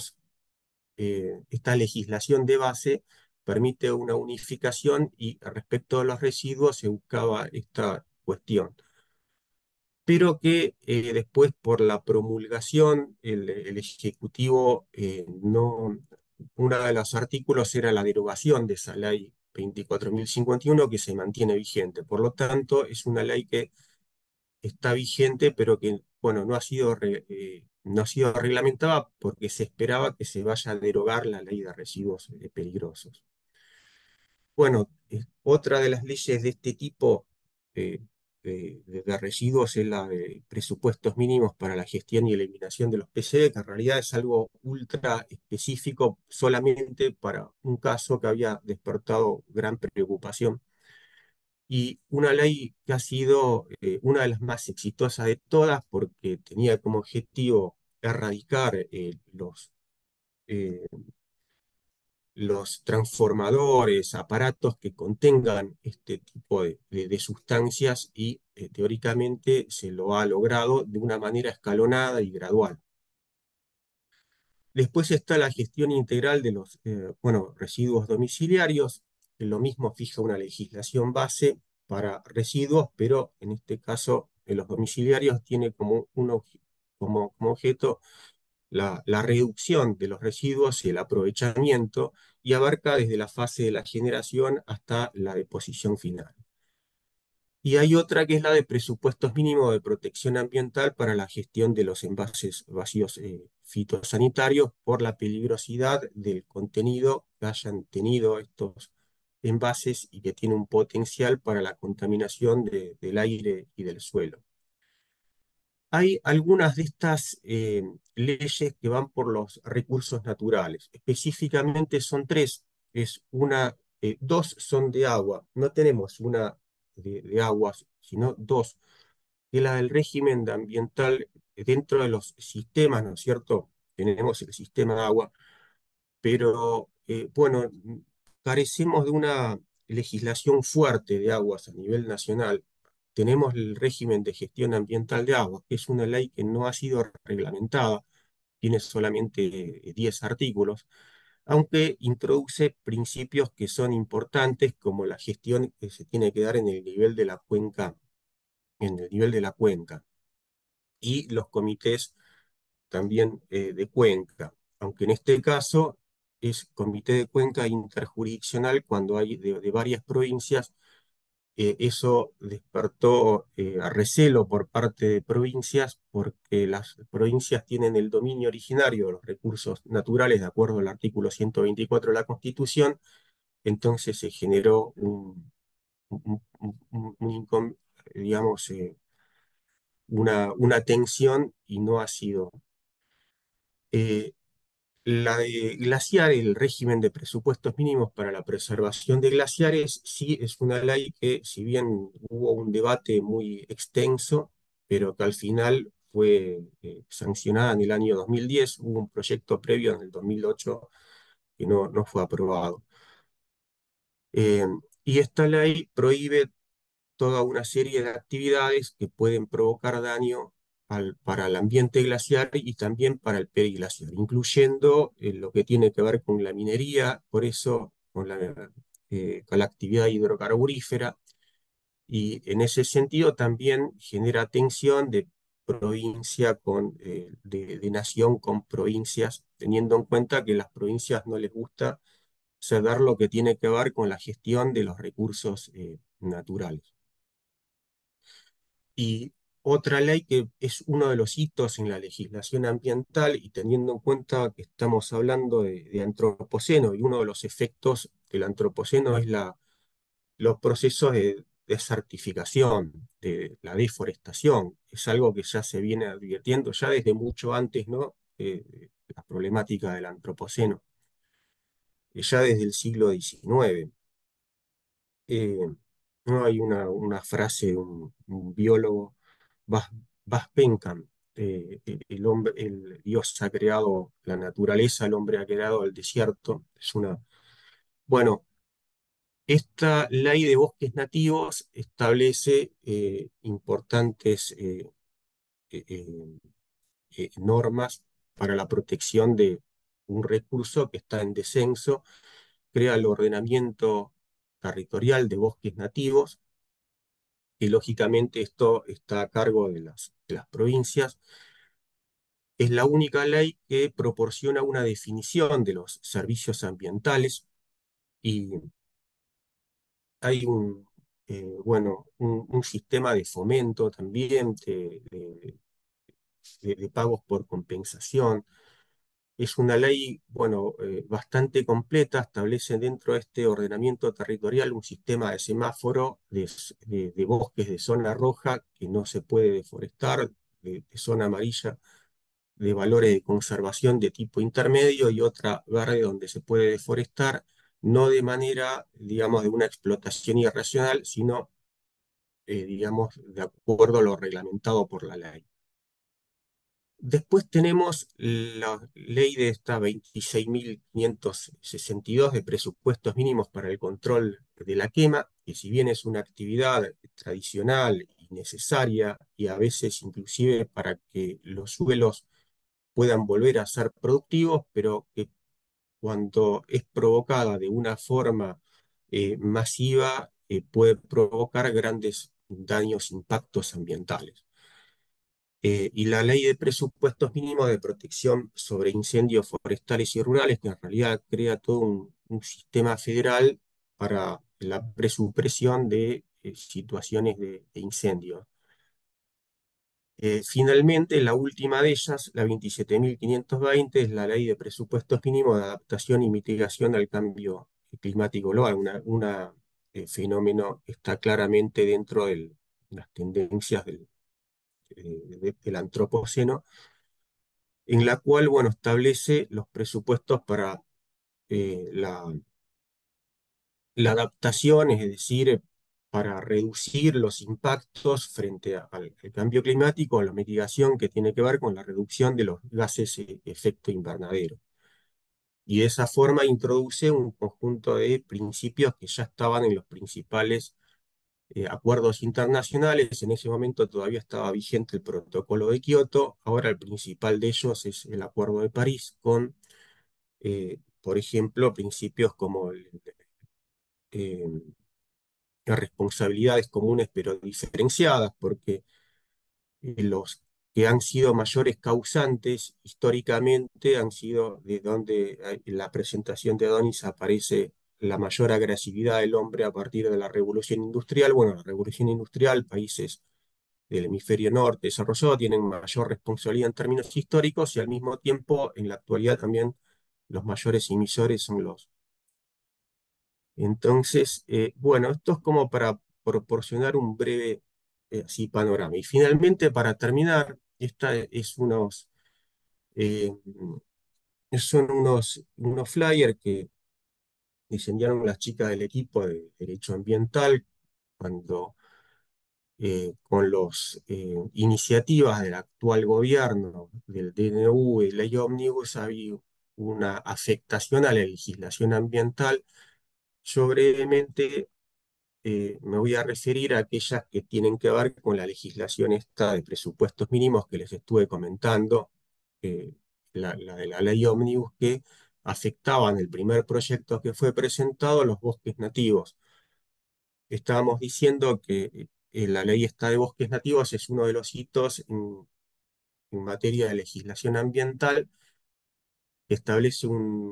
Esta legislación de base permite una unificación y respecto a los residuos se buscaba esta cuestión. Pero que después por la promulgación el Ejecutivo no, uno de los artículos era la derogación de esa ley 24.051 que se mantiene vigente. Por lo tanto, es una ley que está vigente, pero que, bueno, no ha sido reglamentada porque se esperaba que se vaya a derogar la ley de residuos peligrosos. Bueno, otra de las leyes de este tipo eh, de residuos es la de presupuestos mínimos para la gestión y eliminación de los PCB, que en realidad es algo ultra específico solamente para un caso que había despertado gran preocupación. Y una ley que ha sido una de las más exitosas de todas porque tenía como objetivo erradicar eh, los transformadores, aparatos que contengan este tipo de sustancias y teóricamente se lo ha logrado de una manera escalonada y gradual. Después está la gestión integral de los residuos domiciliarios, que lo mismo fija una legislación base para residuos, pero en este caso los domiciliarios tiene como objeto la reducción de los residuos y el aprovechamiento y abarca desde la fase de la generación hasta la deposición final. Y hay otra que es la de presupuestos mínimos de protección ambiental para la gestión de los envases vacíos fitosanitarios por la peligrosidad del contenido que hayan tenido estos envases y que tiene un potencial para la contaminación del aire y del suelo. Hay algunas de estas leyes que van por los recursos naturales. Específicamente son tres. Dos son de agua. No tenemos una de aguas, sino dos. Que la del régimen ambiental dentro de los sistemas, ¿no es cierto? Tenemos el sistema de agua, pero bueno, carecemos de una legislación fuerte de aguas a nivel nacional. Tenemos el régimen de gestión ambiental de aguas, que es una ley que no ha sido reglamentada, tiene solamente 10 artículos, aunque introduce principios que son importantes, como la gestión que se tiene que dar en el nivel de la cuenca, en el nivel de la cuenca, y los comités también de cuenca, aunque en este caso es comité de cuenca interjurisdiccional cuando hay de varias provincias. Eso despertó recelo por parte de provincias porque las provincias tienen el dominio originario de los recursos naturales de acuerdo al artículo 124 de la Constitución. Entonces se generó digamos, una tensión y no ha sido. Eh, La de glaciar, el régimen de presupuestos mínimos para la preservación de glaciares, sí es una ley que, si bien hubo un debate muy extenso, pero que al final fue sancionada en el año 2010, hubo un proyecto previo en el 2008 que no fue aprobado. Eh, y esta ley prohíbe toda una serie de actividades que pueden provocar daño para el ambiente glaciar y también para el periglaciar, incluyendo lo que tiene que ver con la minería, por eso con la actividad hidrocarburífera, y en ese sentido también genera tensión de provincia de nación con provincias, teniendo en cuenta que a las provincias no les gusta ceder lo que tiene que ver con la gestión de los recursos naturales. Y otra ley que es uno de los hitos en la legislación ambiental, y teniendo en cuenta que estamos hablando de antropoceno, y uno de los efectos del antropoceno es los procesos de desertificación, de la deforestación. Es algo que ya se viene advirtiendo ya desde mucho antes, ¿no? La problemática del antropoceno, ya desde el siglo XIX. Eh, no hay una frase de un biólogo, Bas, Bas Penkham, el hombre, el Dios ha creado la naturaleza, el hombre ha creado el desierto. Bueno, esta ley de bosques nativos establece importantes eh, eh, normas para la protección de un recurso que está en descenso, crea el ordenamiento territorial de bosques nativos, y lógicamente esto está a cargo de las provincias. Es la única ley que proporciona una definición de los servicios ambientales y hay bueno, un sistema de fomento también de pagos por compensación. Es una ley, bueno, bastante completa, establece dentro de este ordenamiento territorial un sistema de semáforo de bosques de zona roja que no se puede deforestar, de zona amarilla de valores de conservación de tipo intermedio y otra verde donde se puede deforestar, no de manera, digamos, de una explotación irracional, sino, digamos, de acuerdo a lo reglamentado por la ley. Después tenemos la ley de esta 26.562 de presupuestos mínimos para el control de la quema, que si bien es una actividad tradicional y necesaria, y a veces inclusive para que los suelos puedan volver a ser productivos, pero que cuando es provocada de una forma masiva puede provocar grandes daños, impactos ambientales. Y la ley de presupuestos mínimos de protección sobre incendios forestales y rurales, que en realidad crea todo un sistema federal para la presupresión de situaciones de incendio. Finalmente, la última de ellas, la 27.520, es la Ley de Presupuestos Mínimos de Adaptación y Mitigación al Cambio Climático Global. Fenómeno que está claramente dentro de las tendencias del antropoceno, en la cual, bueno, establece los presupuestos para la adaptación, es decir, para reducir los impactos frente al cambio climático, a la mitigación que tiene que ver con la reducción de los gases de efecto invernadero. Y de esa forma introduce un conjunto de principios que ya estaban en los principales acuerdos internacionales. En ese momento todavía estaba vigente el Protocolo de Kioto. Ahora el principal de ellos es el Acuerdo de París por ejemplo, principios como eh, responsabilidades comunes pero diferenciadas, porque los que han sido mayores causantes históricamente, han sido de donde en la presentación de Adonis aparece la mayor agresividad del hombre a partir de la revolución industrial. Bueno, la revolución industrial, países del hemisferio norte desarrollado tienen mayor responsabilidad en términos históricos y al mismo tiempo en la actualidad también los mayores emisores son los. Entonces, bueno, esto es como para proporcionar un breve así, panorama. Y finalmente, para terminar, esta es eh, son unos flyers que diseñaron las chicas del equipo de Derecho Ambiental cuando con las iniciativas del actual gobierno, del DNU y Ley Ómnibus, había una afectación a la legislación ambiental. Yo brevemente me voy a referir a aquellas que tienen que ver con la legislación esta de presupuestos mínimos que les estuve comentando, eh, la de la ley Ómnibus, que afectaban el primer proyecto que fue presentado a los bosques nativos. Estábamos diciendo que la ley esta de bosques nativos es uno de los hitos en materia de legislación ambiental que establece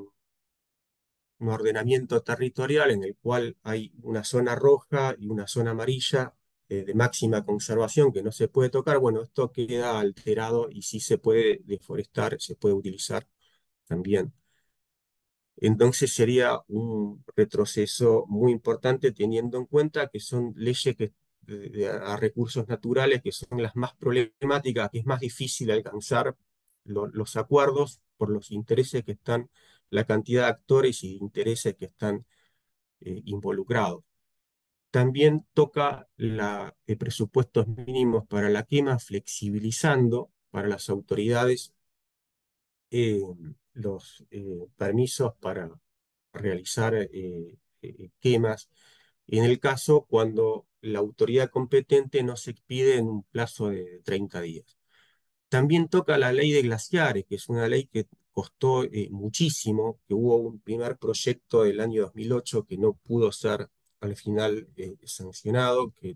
un ordenamiento territorial en el cual hay una zona roja y una zona amarilla de máxima conservación que no se puede tocar. Bueno, esto queda alterado y sí se puede deforestar, se puede utilizar también. Entonces sería un retroceso muy importante teniendo en cuenta que son leyes a recursos naturales que son las más problemáticas, que es más difícil alcanzar los acuerdos por los intereses que están, la cantidad de actores y intereses que están involucrados. También toca presupuestos mínimos para la quema, flexibilizando para las autoridades eh, los permisos para realizar quemas, en el caso cuando la autoridad competente no se expide en un plazo de 30 días. También toca la ley de glaciares, que es una ley que costó muchísimo, que hubo un primer proyecto del año 2008 que no pudo ser al final sancionado, que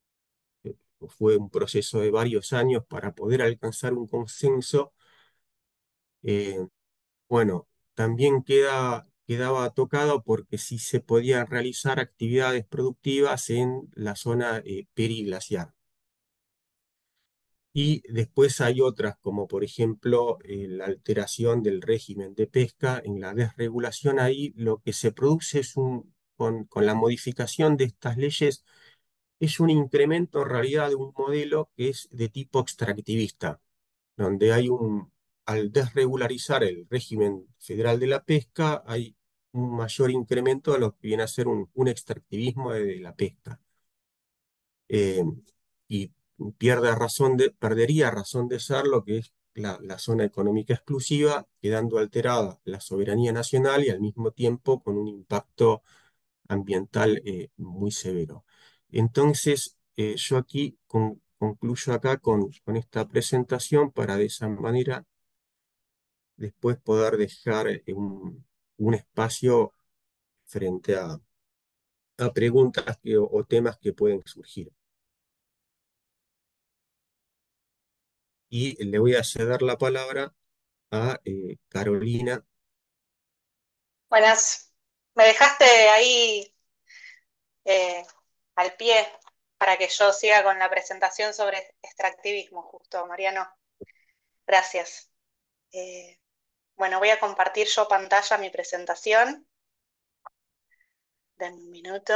fue un proceso de varios años para poder alcanzar un consenso. eh, bueno, también quedaba tocado porque sí se podían realizar actividades productivas en la zona periglaciar. Y después hay otras, como por ejemplo la alteración del régimen de pesca. En la desregulación ahí lo que se produce es con la modificación de estas leyes, es un incremento en realidad de un modelo que es de tipo extractivista, donde al desregularizar el régimen federal de la pesca, hay un mayor incremento de lo que viene a ser un extractivismo de la pesca. Eh, y perdería razón de ser lo que es la zona económica exclusiva, quedando alterada la soberanía nacional y al mismo tiempo con un impacto ambiental muy severo. Entonces, yo aquí concluyo acá con esta presentación para de esa manera después poder dejar un espacio frente a preguntas o temas que pueden surgir. Y le voy a ceder la palabra a Carolina. Buenas. Me dejaste ahí eh, al pie para que yo siga con la presentación sobre extractivismo, justo, Mariano. Gracias. Eh, bueno, voy a compartir yo pantalla mi presentación. Denme un minuto.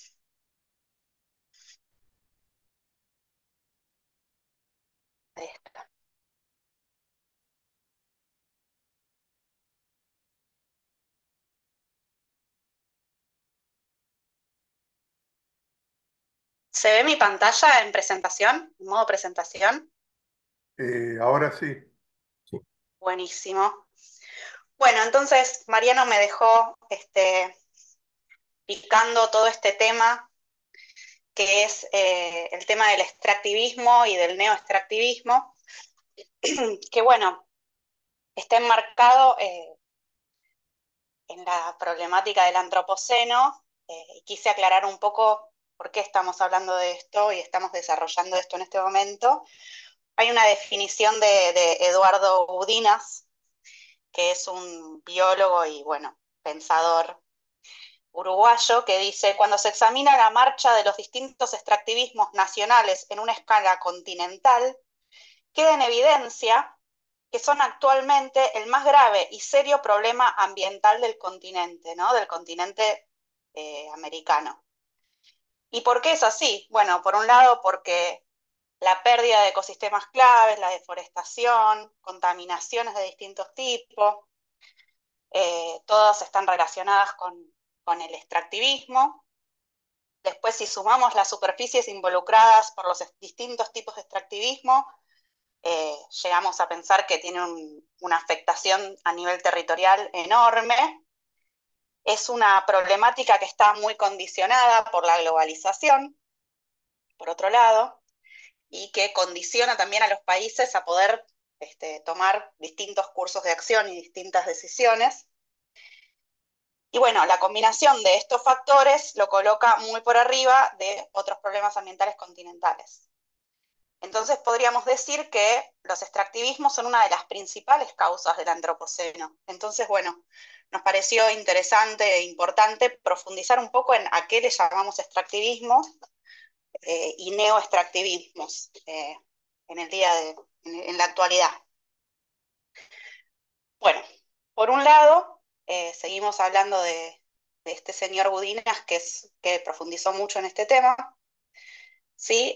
Ahí está. ¿Se ve mi pantalla en presentación? ¿En modo presentación? Ahora sí. Sí. Buenísimo. Bueno, entonces Mariano me dejó picando todo este tema, que es el tema del extractivismo y del neoextractivismo, que bueno, está enmarcado en la problemática del antropoceno, y quise aclarar un poco por qué estamos hablando de esto y estamos desarrollando esto en este momento, Hay una definición de Eduardo Udinas, que es un biólogo y, bueno, pensador uruguayo, que dice: cuando se examina la marcha de los distintos extractivismos nacionales en una escala continental, queda en evidencia que son actualmente el más grave y serio problema ambiental del continente, ¿no? Del continente americano. ¿Y por qué es así? Bueno, por un lado porque la pérdida de ecosistemas claves, la deforestación, contaminaciones de distintos tipos, todas están relacionadas con el extractivismo. Después, si sumamos las superficies involucradas por los distintos tipos de extractivismo, llegamos a pensar que tiene una afectación a nivel territorial enorme. Es una problemática que está muy condicionada por la globalización, por otro lado, y que condiciona también a los países a poder tomar distintos cursos de acción y distintas decisiones. Y bueno, la combinación de estos factores lo coloca muy por arriba de otros problemas ambientales continentales. Entonces podríamos decir que los extractivismos son una de las principales causas del antropoceno. Entonces, bueno, nos pareció interesante e importante profundizar un poco en a qué le llamamos extractivismo y neoextractivismos en el en la actualidad. Bueno, por un lado, seguimos hablando de este señor Budinas, que profundizó mucho en este tema. ¿Sí?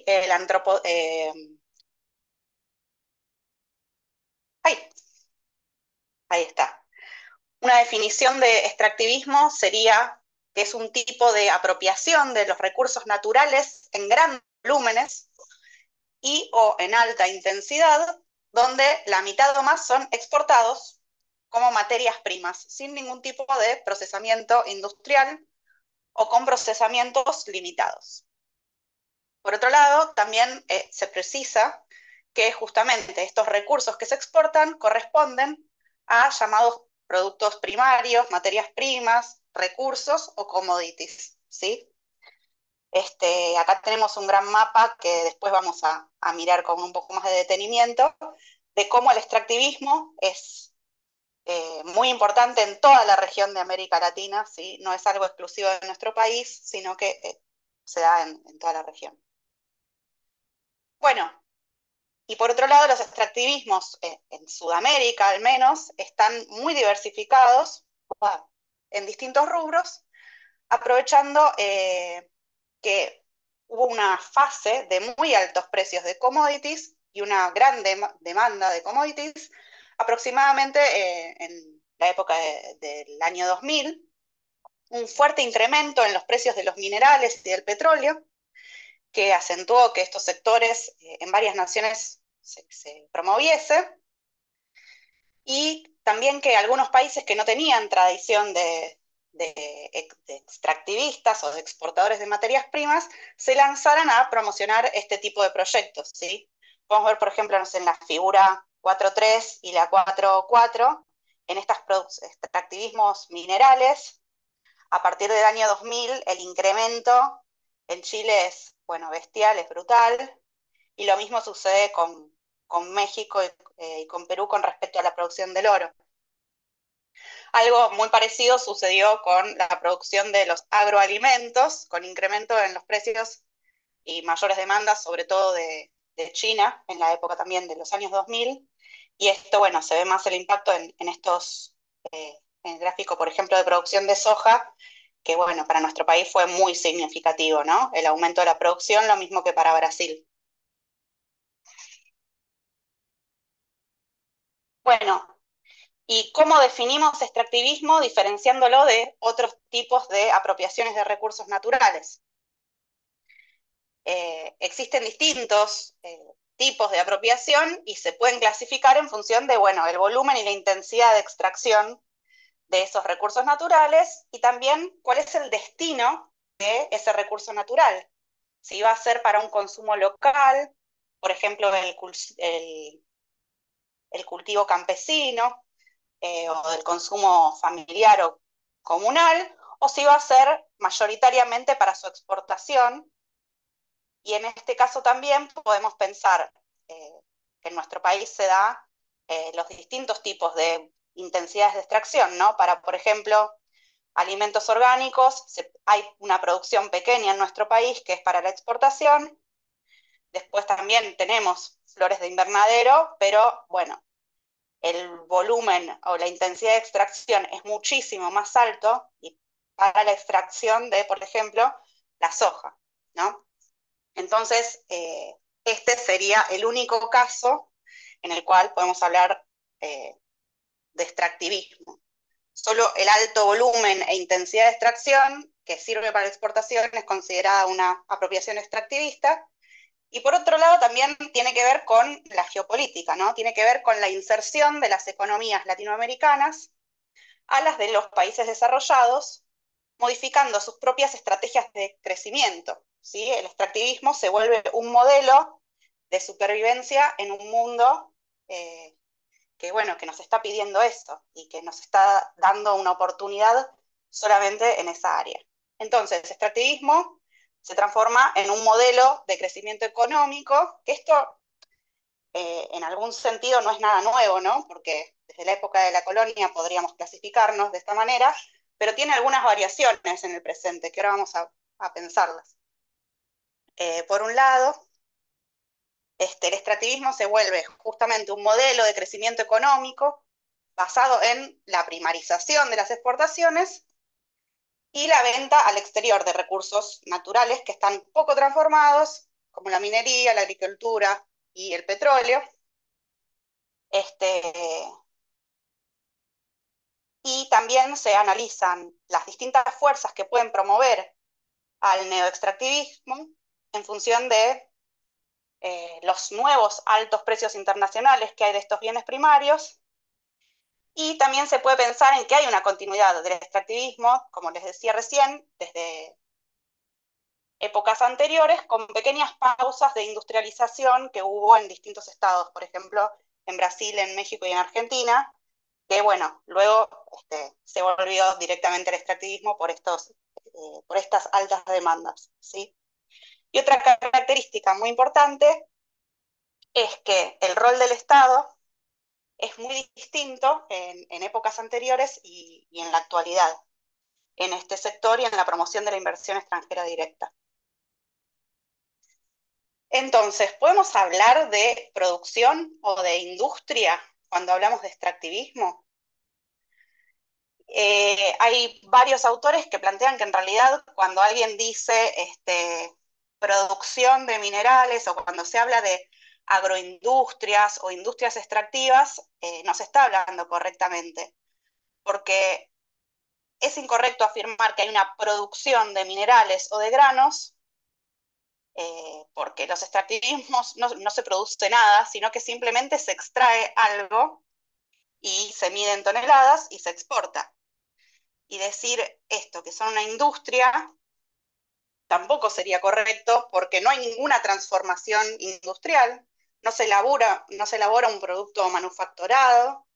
Ay, ahí está. Una definición de extractivismo sería que es un tipo de apropiación de los recursos naturales en grandes volúmenes y o en alta intensidad, donde la mitad o más son exportados como materias primas, sin ningún tipo de procesamiento industrial o con procesamientos limitados. Por otro lado, también se precisa que justamente estos recursos que se exportan corresponden a llamados productos primarios, materias primas, recursos o commodities, ¿sí? Acá tenemos un gran mapa que después vamos a mirar con un poco más de detenimiento, de cómo el extractivismo es muy importante en toda la región de América Latina, ¿sí? No es algo exclusivo de nuestro país, sino que se da en toda la región. Bueno, y por otro lado, los extractivismos en Sudamérica al menos están muy diversificados en distintos rubros, aprovechando que hubo una fase de muy altos precios de commodities y una gran demanda de commodities, aproximadamente en la época del año 2000, un fuerte incremento en los precios de los minerales y del petróleo, que acentuó que estos sectores en varias naciones se promoviese, y también que algunos países que no tenían tradición de extractivistas o de exportadores de materias primas se lanzaran a promocionar este tipo de proyectos, ¿sí? Podemos ver, por ejemplo, en la figura 4.3 y la 4.4, en estos extractivismos minerales, a partir del año 2000, el incremento en Chile es, bueno, bestial, es brutal, y lo mismo sucede con México y con Perú con respecto a la producción del oro. Algo muy parecido sucedió con la producción de los agroalimentos, con incremento en los precios y mayores demandas, sobre todo de China, en la época también de los años 2000, y esto, bueno, se ve más el impacto en estos, en el gráfico, por ejemplo, de producción de soja, que, bueno, para nuestro país fue muy significativo, ¿no? El aumento de la producción, lo mismo que para Brasil. Bueno, ¿y cómo definimos extractivismo diferenciándolo de otros tipos de apropiaciones de recursos naturales? Existen distintos tipos de apropiación y se pueden clasificar en función de, bueno, el volumen y la intensidad de extracción de esos recursos naturales y también cuál es el destino de ese recurso natural. Si va a ser para un consumo local, por ejemplo, el cultivo campesino, o del consumo familiar o comunal, o si va a ser mayoritariamente para su exportación. Y en este caso también podemos pensar en nuestro país se da los distintos tipos de intensidades de extracción, ¿no? Para, por ejemplo, alimentos orgánicos, hay una producción pequeña en nuestro país que es para la exportación. Después también tenemos flores de invernadero, pero bueno, el volumen o la intensidad de extracción es muchísimo más alto y para la extracción de, por ejemplo, la soja, ¿no? Entonces, este sería el único caso en el cual podemos hablar de extractivismo. Solo el alto volumen e intensidad de extracción que sirve para la exportación es considerada una apropiación extractivista. Y por otro lado también tiene que ver con la geopolítica, ¿no? Tiene que ver con la inserción de las economías latinoamericanas a las de los países desarrollados, modificando sus propias estrategias de crecimiento, ¿sí? El extractivismo se vuelve un modelo de supervivencia en un mundo que, bueno, que nos está pidiendo esto y que nos está dando una oportunidad solamente en esa área. Entonces, el extractivismo se transforma en un modelo de crecimiento económico, que esto en algún sentido no es nada nuevo, ¿no? Porque desde la época de la colonia podríamos clasificarnos de esta manera, pero tiene algunas variaciones en el presente, que ahora vamos a pensarlas. Por un lado, el extractivismo se vuelve justamente un modelo de crecimiento económico basado en la primarización de las exportaciones y la venta al exterior de recursos naturales que están poco transformados, como la minería, la agricultura y el petróleo. Y también se analizan las distintas fuerzas que pueden promover al neoextractivismo en función de los nuevos altos precios internacionales que hay de estos bienes primarios. Y también se puede pensar en que hay una continuidad del extractivismo, como les decía recién, desde épocas anteriores, con pequeñas pausas de industrialización que hubo en distintos estados, por ejemplo, en Brasil, en México y en Argentina, que bueno, luego se volvió directamente al extractivismo por estas altas demandas, ¿sí? Y otra característica muy importante es que el rol del Estado es muy distinto en épocas anteriores y en la actualidad, en este sector y en la promoción de la inversión extranjera directa. Entonces, ¿podemos hablar de producción o de industria cuando hablamos de extractivismo? Hay varios autores que plantean que en realidad cuando alguien dice producción de minerales o cuando se habla de agroindustrias o industrias extractivas, no se está hablando correctamente, porque es incorrecto afirmar que hay una producción de minerales o de granos, porque los extractivismos no se produce nada, sino que simplemente se extrae algo y se mide en toneladas y se exporta. Y decir esto, que son una industria, tampoco sería correcto porque no hay ninguna transformación industrial, no se elabora un producto manufacturado,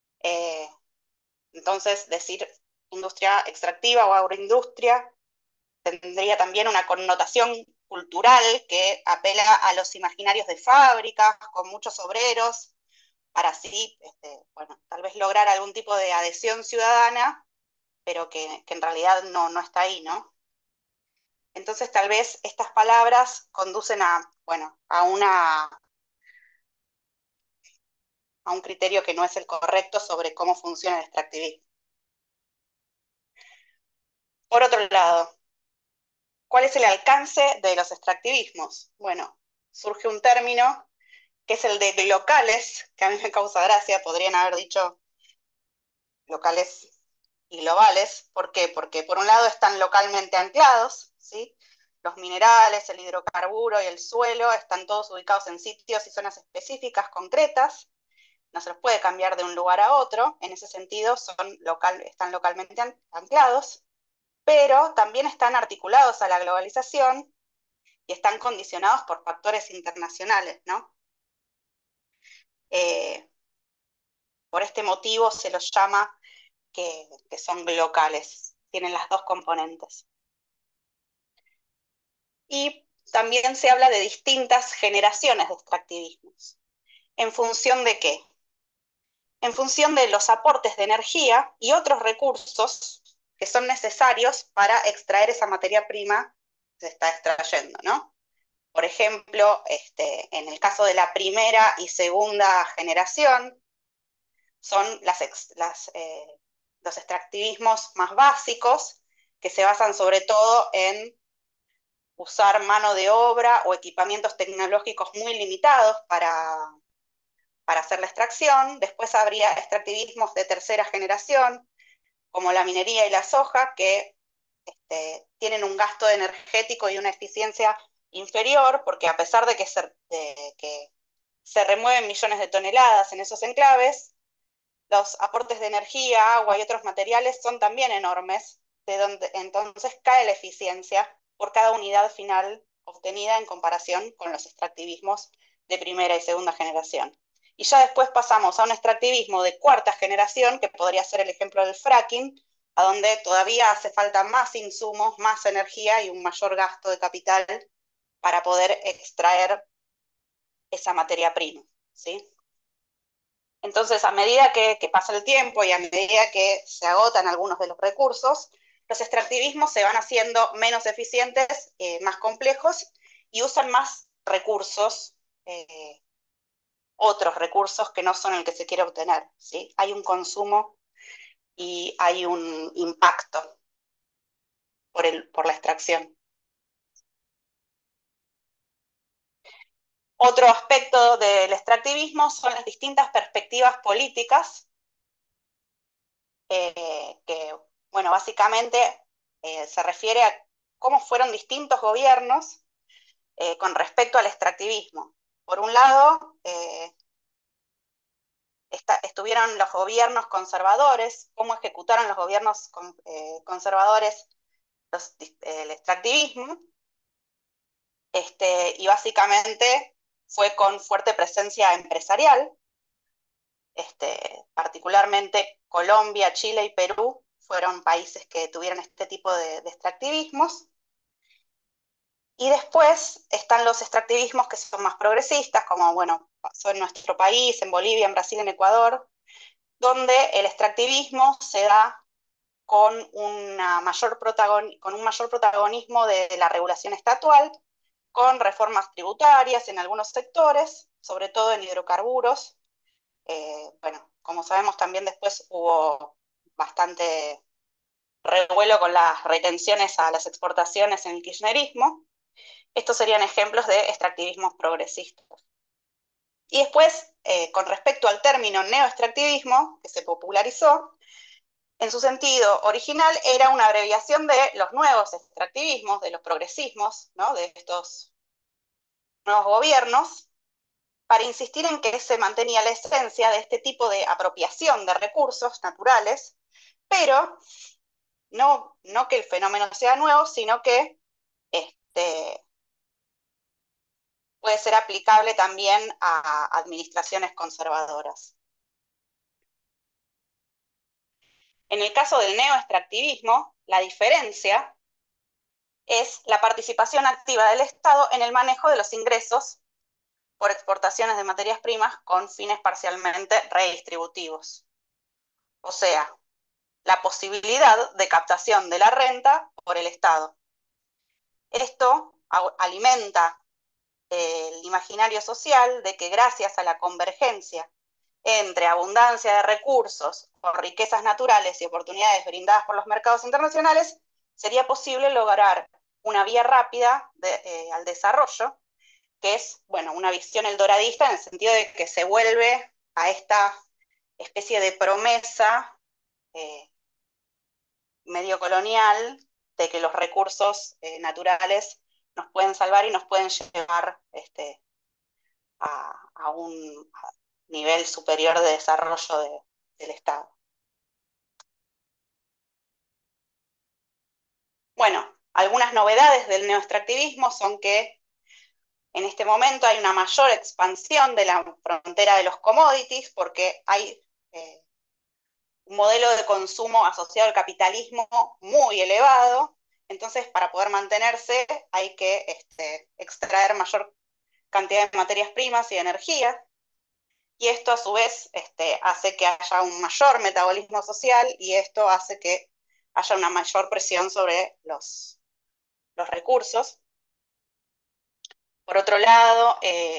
entonces decir industria extractiva o agroindustria tendría también una connotación cultural que apela a los imaginarios de fábricas con muchos obreros, para así, bueno, tal vez lograr algún tipo de adhesión ciudadana, pero que en realidad no está ahí, ¿no? Entonces tal vez estas palabras conducen bueno, a un criterio que no es el correcto sobre cómo funciona el extractivismo. Por otro lado, ¿cuál es el alcance de los extractivismos? Bueno, surge un término que es el de locales, que a mí me causa gracia, podrían haber dicho locales y globales. ¿Por qué? Porque por un lado están localmente anclados, ¿sí? Los minerales, el hidrocarburo y el suelo están todos ubicados en sitios y zonas específicas, concretas, no se los puede cambiar de un lugar a otro, en ese sentido están localmente anclados, pero también están articulados a la globalización y están condicionados por factores internacionales, ¿no? Por este motivo se los llama que son locales, tienen las dos componentes. Y también se habla de distintas generaciones de extractivismos. ¿En función de qué? En función de los aportes de energía y otros recursos que son necesarios para extraer esa materia prima que se está extrayendo, ¿no? Por ejemplo, en el caso de la primera y segunda generación, son los extractivismos más básicos, que se basan sobre todo en usar mano de obra o equipamientos tecnológicos muy limitados para hacer la extracción. Después habría extractivismos de tercera generación, como la minería y la soja, que tienen un gasto energético y una eficiencia inferior, porque a pesar de que se remueven millones de toneladas en esos enclaves, los aportes de energía, agua y otros materiales son también enormes, de donde entonces cae la eficiencia por cada unidad final obtenida en comparación con los extractivismos de primera y segunda generación. Y ya después pasamos a un extractivismo de cuarta generación, que podría ser el ejemplo del fracking, a donde todavía hace falta más insumos, más energía y un mayor gasto de capital para poder extraer esa materia prima, ¿sí? Entonces, a medida que pasa el tiempo y a medida que se agotan algunos de los recursos, los extractivismos se van haciendo menos eficientes, más complejos, y usan más recursos, otros recursos que no son el que se quiere obtener, ¿sí? Hay un consumo y hay un impacto por la extracción. Otro aspecto del extractivismo son las distintas perspectivas políticas que, bueno, básicamente se refiere a cómo fueron distintos gobiernos con respecto al extractivismo. Por un lado, estuvieron los gobiernos conservadores, cómo ejecutaron los gobiernos conservadores el extractivismo, y básicamente fue con fuerte presencia empresarial, particularmente Colombia, Chile y Perú fueron países que tuvieron este tipo de extractivismos. Y después están los extractivismos que son más progresistas, como, bueno, pasó en nuestro país, en Bolivia, en Brasil, en Ecuador, donde el extractivismo se da con un mayor protagonismo de la regulación estatal, con reformas tributarias en algunos sectores, sobre todo en hidrocarburos. Bueno, como sabemos, también después hubo bastante revuelo con las retenciones a las exportaciones en el kirchnerismo. Estos serían ejemplos de extractivismos progresistas. Y después, con respecto al término neoextractivismo, que se popularizó, en su sentido original era una abreviación de los nuevos extractivismos, de los progresismos, ¿no? De estos nuevos gobiernos, para insistir en que se mantenía la esencia de este tipo de apropiación de recursos naturales, pero no que el fenómeno sea nuevo, sino que puede ser aplicable también a administraciones conservadoras. En el caso del neoextractivismo, la diferencia es la participación activa del Estado en el manejo de los ingresos por exportaciones de materias primas con fines parcialmente redistributivos. O sea, la posibilidad de captación de la renta por el Estado. Esto alimenta el imaginario social de que gracias a la convergencia entre abundancia de recursos o riquezas naturales y oportunidades brindadas por los mercados internacionales, sería posible lograr una vía rápida al desarrollo, que es, bueno, una visión eldoradista en el sentido de que se vuelve a esta especie de promesa medio colonial de que los recursos naturales nos pueden salvar y nos pueden llevar a un nivel superior de desarrollo del Estado. Bueno, algunas novedades del neoextractivismo son que en este momento hay una mayor expansión de la frontera de los commodities porque hay un modelo de consumo asociado al capitalismo muy elevado. Entonces, para poder mantenerse hay que extraer mayor cantidad de materias primas y de energía. y esto a su vez hace que haya un mayor metabolismo social y esto hace que haya una mayor presión sobre los recursos. Por otro lado,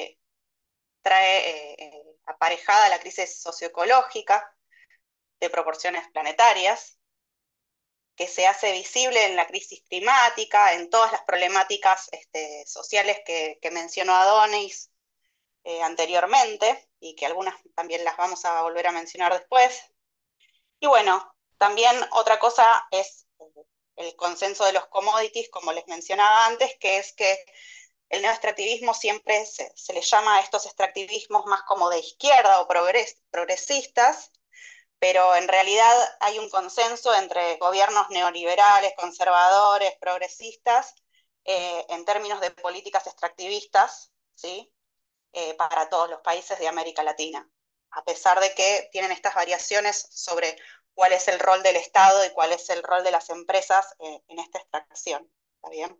trae aparejada la crisis socioecológica de proporciones planetarias, que se hace visible en la crisis climática, en todas las problemáticas sociales que mencionó Adonis anteriormente, y que algunas también las vamos a volver a mencionar después. Y bueno, también otra cosa es el consenso de los commodities, como les mencionaba antes, que es que el neoextractivismo siempre se le llama a estos extractivismos más como de izquierda o progresistas, pero en realidad hay un consenso entre gobiernos neoliberales, conservadores, progresistas, en términos de políticas extractivistas, ¿sí? Para todos los países de América Latina, a pesar de que tienen estas variaciones sobre cuál es el rol del Estado y cuál es el rol de las empresas en esta extracción. ¿Está bien?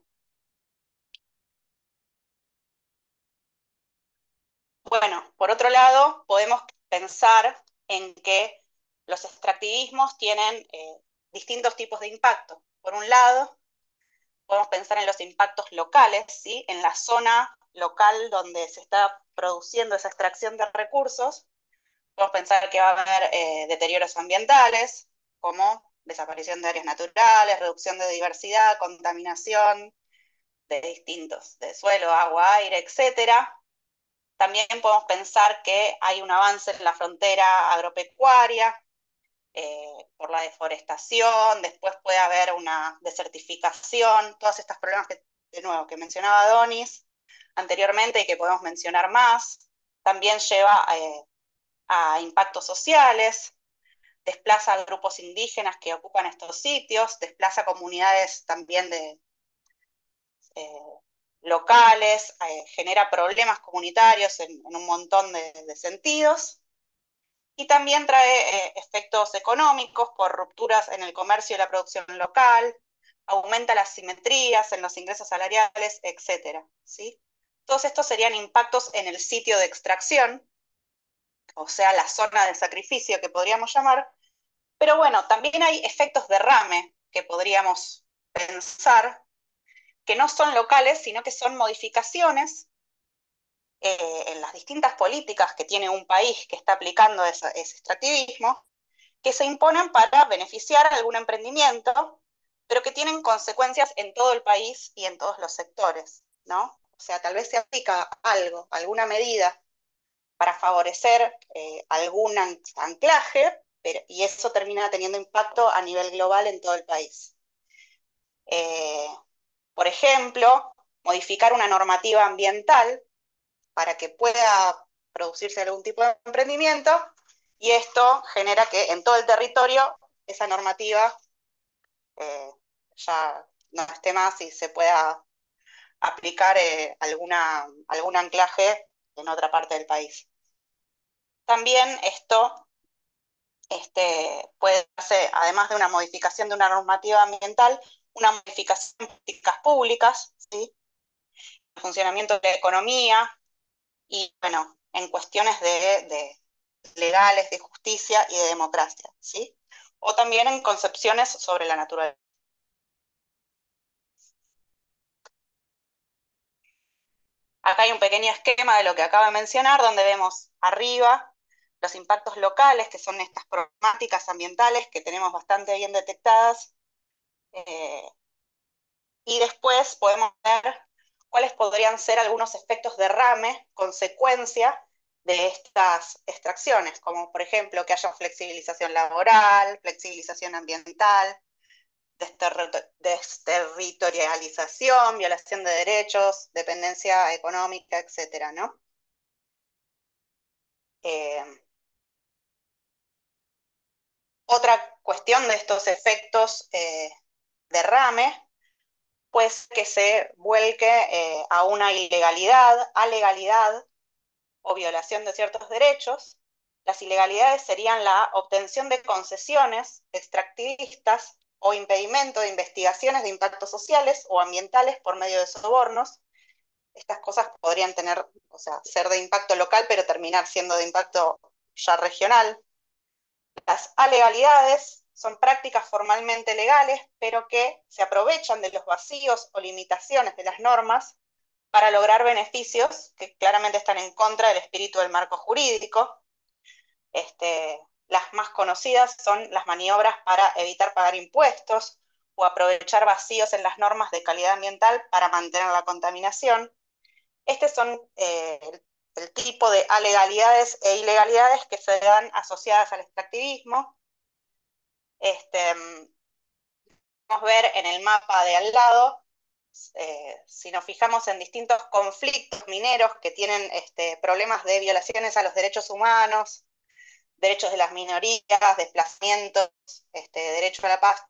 Bueno, por otro lado, podemos pensar en que los extractivismos tienen distintos tipos de impacto. Por un lado, podemos pensar en los impactos locales, ¿sí? En la zona local donde se está produciendo esa extracción de recursos. Podemos pensar que va a haber deterioros ambientales, como desaparición de áreas naturales, reducción de diversidad, contaminación de distintos, de suelo, agua, aire, etcétera. También podemos pensar que hay un avance en la frontera agropecuaria por la deforestación, después puede haber una desertificación, todos estos problemas que, de nuevo, que mencionaba Donis anteriormente y que podemos mencionar más. También lleva a impactos sociales, desplaza a grupos indígenas que ocupan estos sitios, desplaza a comunidades también eh, locales, genera problemas comunitarios en un montón de sentidos, y también trae efectos económicos por rupturas en el comercio y la producción local, aumenta las simetrías en los ingresos salariales, etc. ¿Sí? Todos estos serían impactos en el sitio de extracción, o sea, la zona de sacrificio que podríamos llamar, pero bueno, también hay efectos derrame que podríamos pensar, que no son locales, sino que son modificaciones en las distintas políticas que tiene un país que está aplicando ese extractivismo, que se imponen para beneficiar a algún emprendimiento, pero que tienen consecuencias en todo el país y en todos los sectores, ¿no? O sea, tal vez se aplica algo, alguna medida para favorecer algún anclaje, y eso termina teniendo impacto a nivel global en todo el país. Por ejemplo, modificar una normativa ambiental para que pueda producirse algún tipo de emprendimiento, y esto genera que en todo el territorio esa normativa ya no esté más y se pueda aplicar algún anclaje en otra parte del país. También esto puede hacer, además de una modificación de una normativa ambiental, una modificación de políticas públicas, ¿sí? El funcionamiento de la economía y, bueno, en cuestiones de legales, de justicia y de democracia, ¿sí? O también en concepciones sobre la naturaleza. Acá hay un pequeño esquema de lo que acabo de mencionar, donde vemos arriba los impactos locales, que son estas problemáticas ambientales que tenemos bastante bien detectadas, y después podemos ver cuáles podrían ser algunos efectos derrame, consecuencia de estas extracciones, como por ejemplo que haya flexibilización laboral, flexibilización ambiental, desterritorialización, violación de derechos, dependencia económica, etcétera, ¿no? Otra cuestión de estos efectos derrame, pues que se vuelque a una ilegalidad, a legalidad o violación de ciertos derechos. Las ilegalidades serían la obtención de concesiones extractivistas o impedimento de investigaciones de impactos sociales o ambientales por medio de sobornos, estas cosas podrían tener, o sea, ser de impacto local, pero terminar siendo de impacto ya regional. Las alegalidades son prácticas formalmente legales, pero que se aprovechan de los vacíos o limitaciones de las normas para lograr beneficios que claramente están en contra del espíritu del marco jurídico. Las más conocidas son las maniobras para evitar pagar impuestos o aprovechar vacíos en las normas de calidad ambiental para mantener la contaminación. Estos son el tipo de alegalidades e ilegalidades que se dan asociadas al extractivismo. Podemos ver en el mapa de al lado, si nos fijamos en distintos conflictos mineros que tienen problemas de violaciones a los derechos humanos, derechos de las minorías, desplazamientos, derecho a la paz,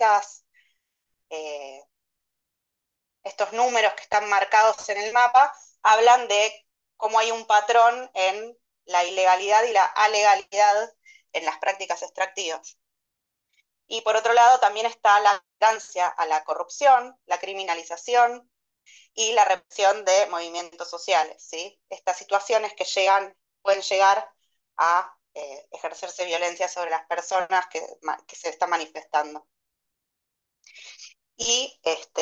estos números que están marcados en el mapa hablan de cómo hay un patrón en la ilegalidad y la alegalidad en las prácticas extractivas. Y por otro lado también está la tolerancia a la corrupción, la criminalización y la represión de movimientos sociales, ¿sí? Estas situaciones que pueden llegar a ejercerse violencia sobre las personas que se están manifestando. Y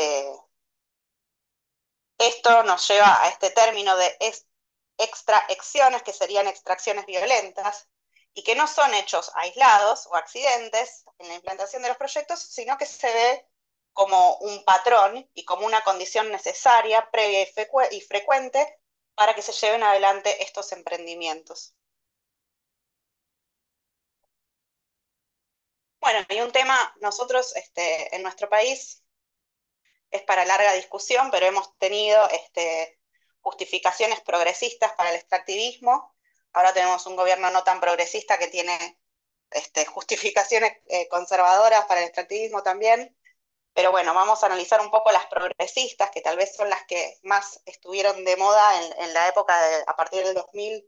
esto nos lleva a este término de extraacciones, que serían extracciones violentas, y que no son hechos aislados o accidentes en la implantación de los proyectos, sino que se ve como un patrón y como una condición necesaria, previa y frecuente para que se lleven adelante estos emprendimientos. Bueno, y un tema, nosotros en nuestro país es para larga discusión, pero hemos tenido justificaciones progresistas para el extractivismo. Ahora tenemos un gobierno no tan progresista que tiene justificaciones conservadoras para el extractivismo también. Pero bueno, vamos a analizar un poco las progresistas, que tal vez son las que más estuvieron de moda en la época a partir del 2000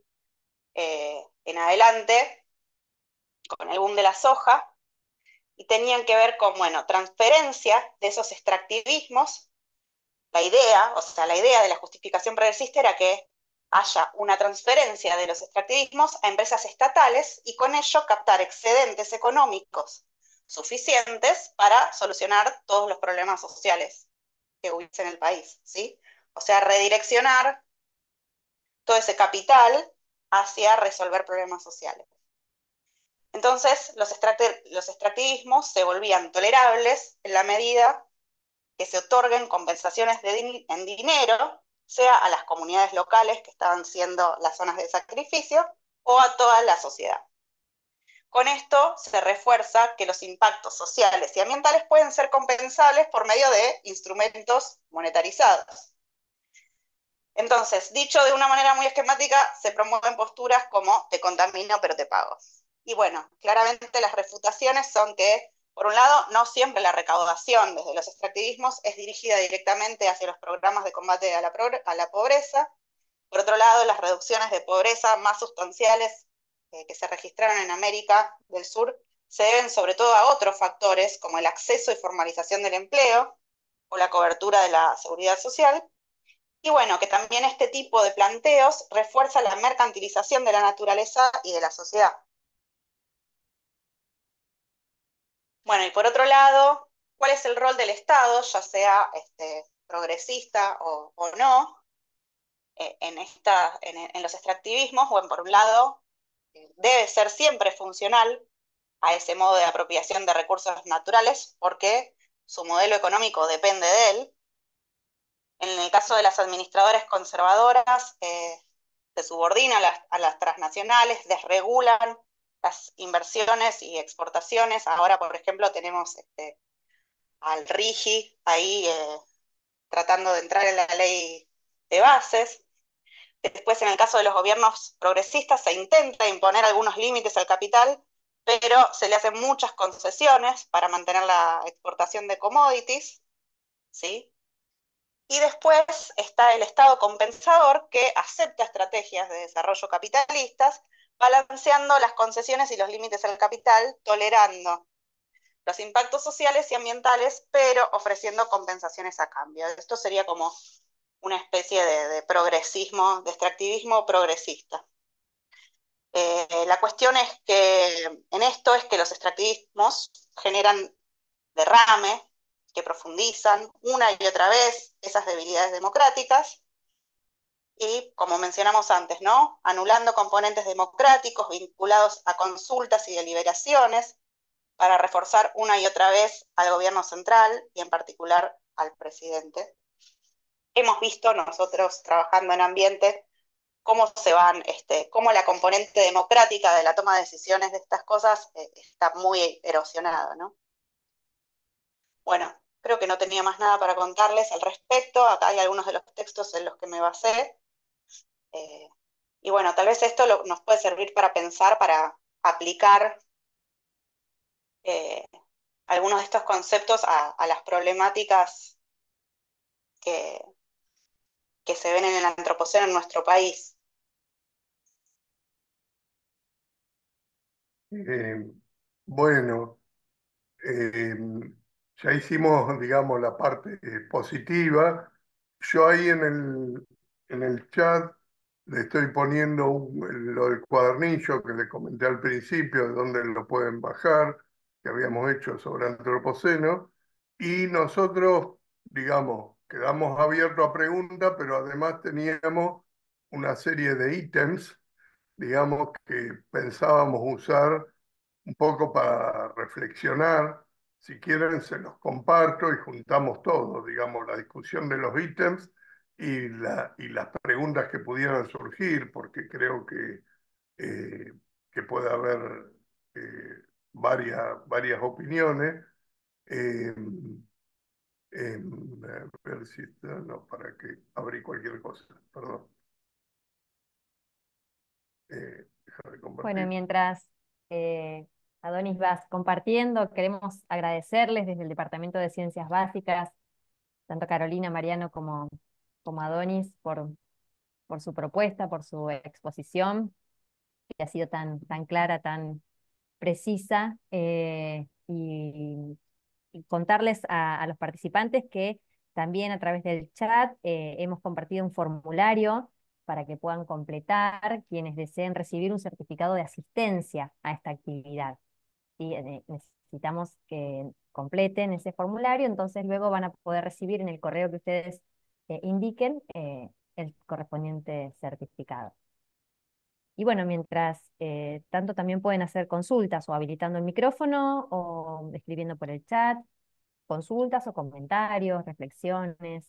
en adelante, con el boom de la soja, y tenían que ver con, bueno, transferencia de esos extractivismos. La idea, o sea, la idea de la justificación progresista era que haya una transferencia de los extractivismos a empresas estatales y con ello captar excedentes económicos suficientes para solucionar todos los problemas sociales que hubiese en el país, ¿sí? O sea, redireccionar todo ese capital hacia resolver problemas sociales. Entonces, los extractivismos se volvían tolerables en la medida que se otorguen compensaciones en dinero, sea a las comunidades locales que estaban siendo las zonas de sacrificio o a toda la sociedad. Con esto se refuerza que los impactos sociales y ambientales pueden ser compensables por medio de instrumentos monetarizados. Entonces, dicho de una manera muy esquemática, se promueven posturas como te contamino pero te pago. Y bueno, claramente las refutaciones son que, por un lado, no siempre la recaudación desde los extractivismos es dirigida directamente hacia los programas de combate a la pobreza. Por otro lado, las reducciones de pobreza más sustanciales que se registraron en América del Sur se deben sobre todo a otros factores como el acceso y formalización del empleo o la cobertura de la seguridad social. Y bueno, que también este tipo de planteos refuerza la mercantilización de la naturaleza y de la sociedad. Bueno, y por otro lado, ¿cuál es el rol del Estado, ya sea progresista o no, en los extractivismos? Bueno, por un lado, debe ser siempre funcional a ese modo de apropiación de recursos naturales, porque su modelo económico depende de él. En el caso de las administradoras conservadoras, se subordina a las transnacionales, desregulan las inversiones y exportaciones. Ahora, por ejemplo, tenemos al RIGI ahí tratando de entrar en la ley de bases. Después, en el caso de los gobiernos progresistas, se intenta imponer algunos límites al capital, pero se le hacen muchas concesiones para mantener la exportación de commodities, ¿sí? Y después está el Estado compensador, que acepta estrategias de desarrollo capitalistas, balanceando las concesiones y los límites al capital, tolerando los impactos sociales y ambientales, pero ofreciendo compensaciones a cambio. Esto sería como una especie de progresismo, de extractivismo progresista. La cuestión es que en esto es que los extractivismos generan derrame, que profundizan una y otra vez esas debilidades democráticas y, como mencionamos antes, ¿no? Anulando componentes democráticos vinculados a consultas y deliberaciones para reforzar una y otra vez al gobierno central y en particular al presidente. Hemos visto nosotros trabajando en ambiente cómo se van, cómo la componente democrática de la toma de decisiones de estas cosas está muy erosionada, ¿no? Bueno, creo que no tenía más nada para contarles al respecto. Acá hay algunos de los textos en los que me basé. Eh, y bueno, tal vez esto nos puede servir para pensar, para aplicar eh, algunos de estos conceptos a las problemáticas que, que se ven en el antropoceno en nuestro país. Eh, bueno, eh, ya hicimos, digamos, la parte positiva. Yo ahí en el chat le estoy poniendo lo del cuadernillo que le comenté al principio, de donde lo pueden bajar, que habíamos hecho sobre antropoceno. Y nosotros, digamos, quedamos abiertos a preguntas, pero además teníamos una serie de ítems, digamos, que pensábamos usar un poco para reflexionar. Si quieren, se los comparto y juntamos todo, digamos, la discusión de los ítems y las preguntas que pudieran surgir, porque creo eh, que puede haber varias opiniones. Eh, a ver si está, no, para que abrí cualquier cosa, perdón. Dejar de Bueno, compartir. mientras Adonis vas compartiendo, queremos agradecerles desde el Departamento de Ciencias Básicas, tanto Carolina, Mariano como Adonis, por su propuesta, por su exposición, que ha sido tan clara, tan precisa, y contarles a los participantes que también a través del chat hemos compartido un formulario para que puedan completar quienes deseen recibir un certificado de asistencia a esta actividad. ¿Sí? Necesitamos que completen ese formulario, entonces luego van a poder recibir en el correo que ustedes indiquen el correspondiente certificado. Y bueno, mientras tanto también pueden hacer consultas o habilitando el micrófono o escribiendo por el chat, consultas o comentarios, reflexiones.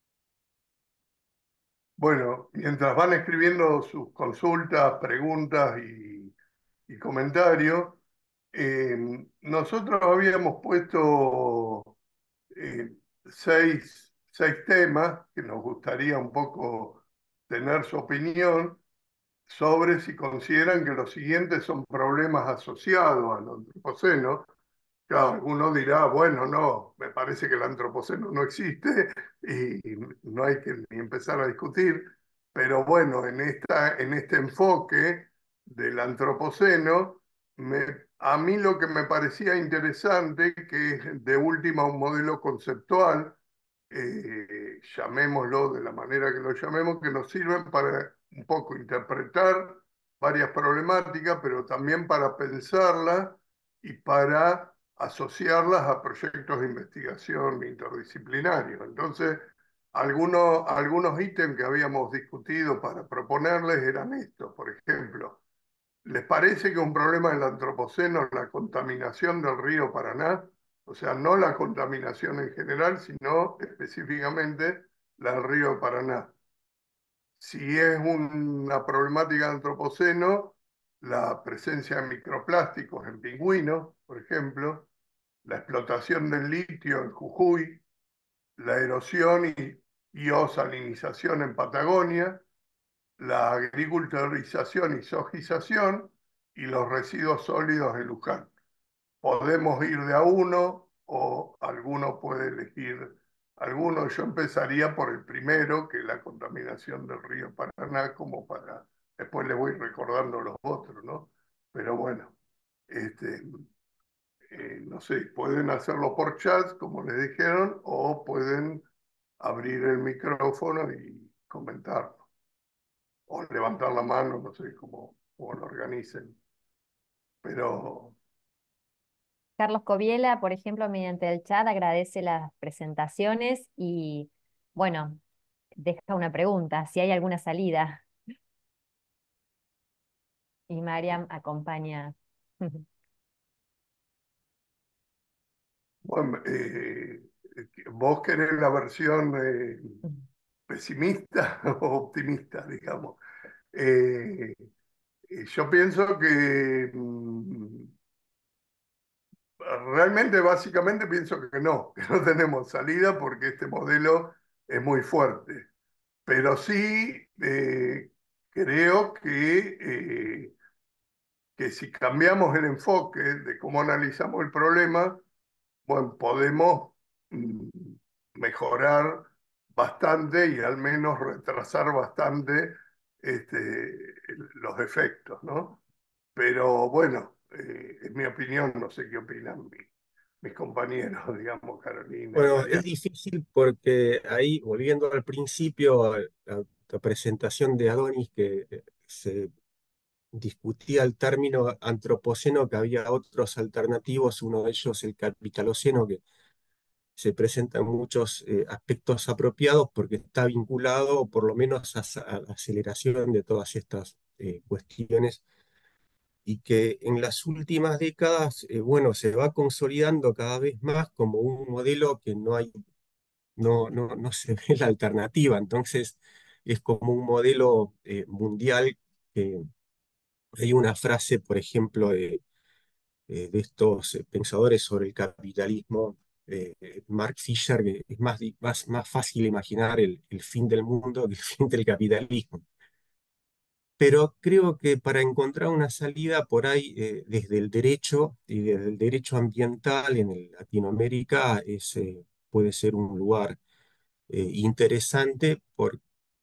Bueno, mientras van escribiendo sus consultas, preguntas y comentarios, nosotros habíamos puesto eh, seis temas que nos gustaría un poco tener su opinión sobre si consideran que los siguientes son problemas asociados al antropoceno. Claro, alguno dirá, bueno, no, me parece que el antropoceno no existe y no hay que ni empezar a discutir, pero bueno, en este enfoque del antropoceno, a mí lo que me parecía interesante, que es de última un modelo conceptual, llamémoslo de la manera que lo llamemos, que nos sirven para un poco interpretar varias problemáticas, pero también para pensarlas y para asociarlas a proyectos de investigación interdisciplinarios. Entonces, algunos ítems que habíamos discutido para proponerles eran estos. Por ejemplo, ¿les parece que un problema del antropoceno es la contaminación del río Paraná? O sea, no la contaminación en general, sino específicamente la del río Paraná. Si es una problemática de antropoceno, la presencia de microplásticos en pingüinos, por ejemplo, la explotación del litio en Jujuy, la erosión y osalinización en Patagonia, la agriculturización y sojización y los residuos sólidos en Luján. Podemos ir de a uno o alguno puede elegir alguno. Yo empezaría por el primero, que es la contaminación del río Paraná, como para, después les voy recordando los otros, ¿no? Pero bueno, este, no sé, pueden hacerlo por chat, como les dijeron, o pueden abrir el micrófono y comentarlo. O levantar la mano, no sé cómo lo organicen. Pero Carlos Coviela, por ejemplo, mediante el chat agradece las presentaciones y, bueno, deja una pregunta, si hay alguna salida. Y Mariam acompaña. bueno, vos querés la versión pesimista o optimista, digamos. Eh, yo pienso que realmente, básicamente, pienso que no tenemos salida porque este modelo es muy fuerte. Pero sí creo que si cambiamos el enfoque de cómo analizamos el problema, bueno, podemos mm, mejorar bastante y al menos retrasar bastante los efectos, ¿no? Pero bueno, es mi opinión, no sé qué opinan mis compañeros, digamos, Carolina y Bueno, es Mariana. difícil porque ahí, volviendo al principio, a la presentación de Adonis, que se discutía el término antropoceno, que había otros alternativos, uno de ellos el capitaloceno, que se presenta en muchos aspectos apropiados porque está vinculado, o por lo menos, a la aceleración de todas estas cuestiones, y que en las últimas décadas, bueno, se va consolidando cada vez más como un modelo que no se ve la alternativa. Entonces, es como un modelo mundial que hay una frase, por ejemplo, de estos pensadores sobre el capitalismo, Mark Fisher, que es más fácil imaginar el fin del mundo que el fin del capitalismo. Pero creo que para encontrar una salida por ahí, desde el derecho y desde el derecho ambiental en Latinoamérica, puede ser un lugar interesante por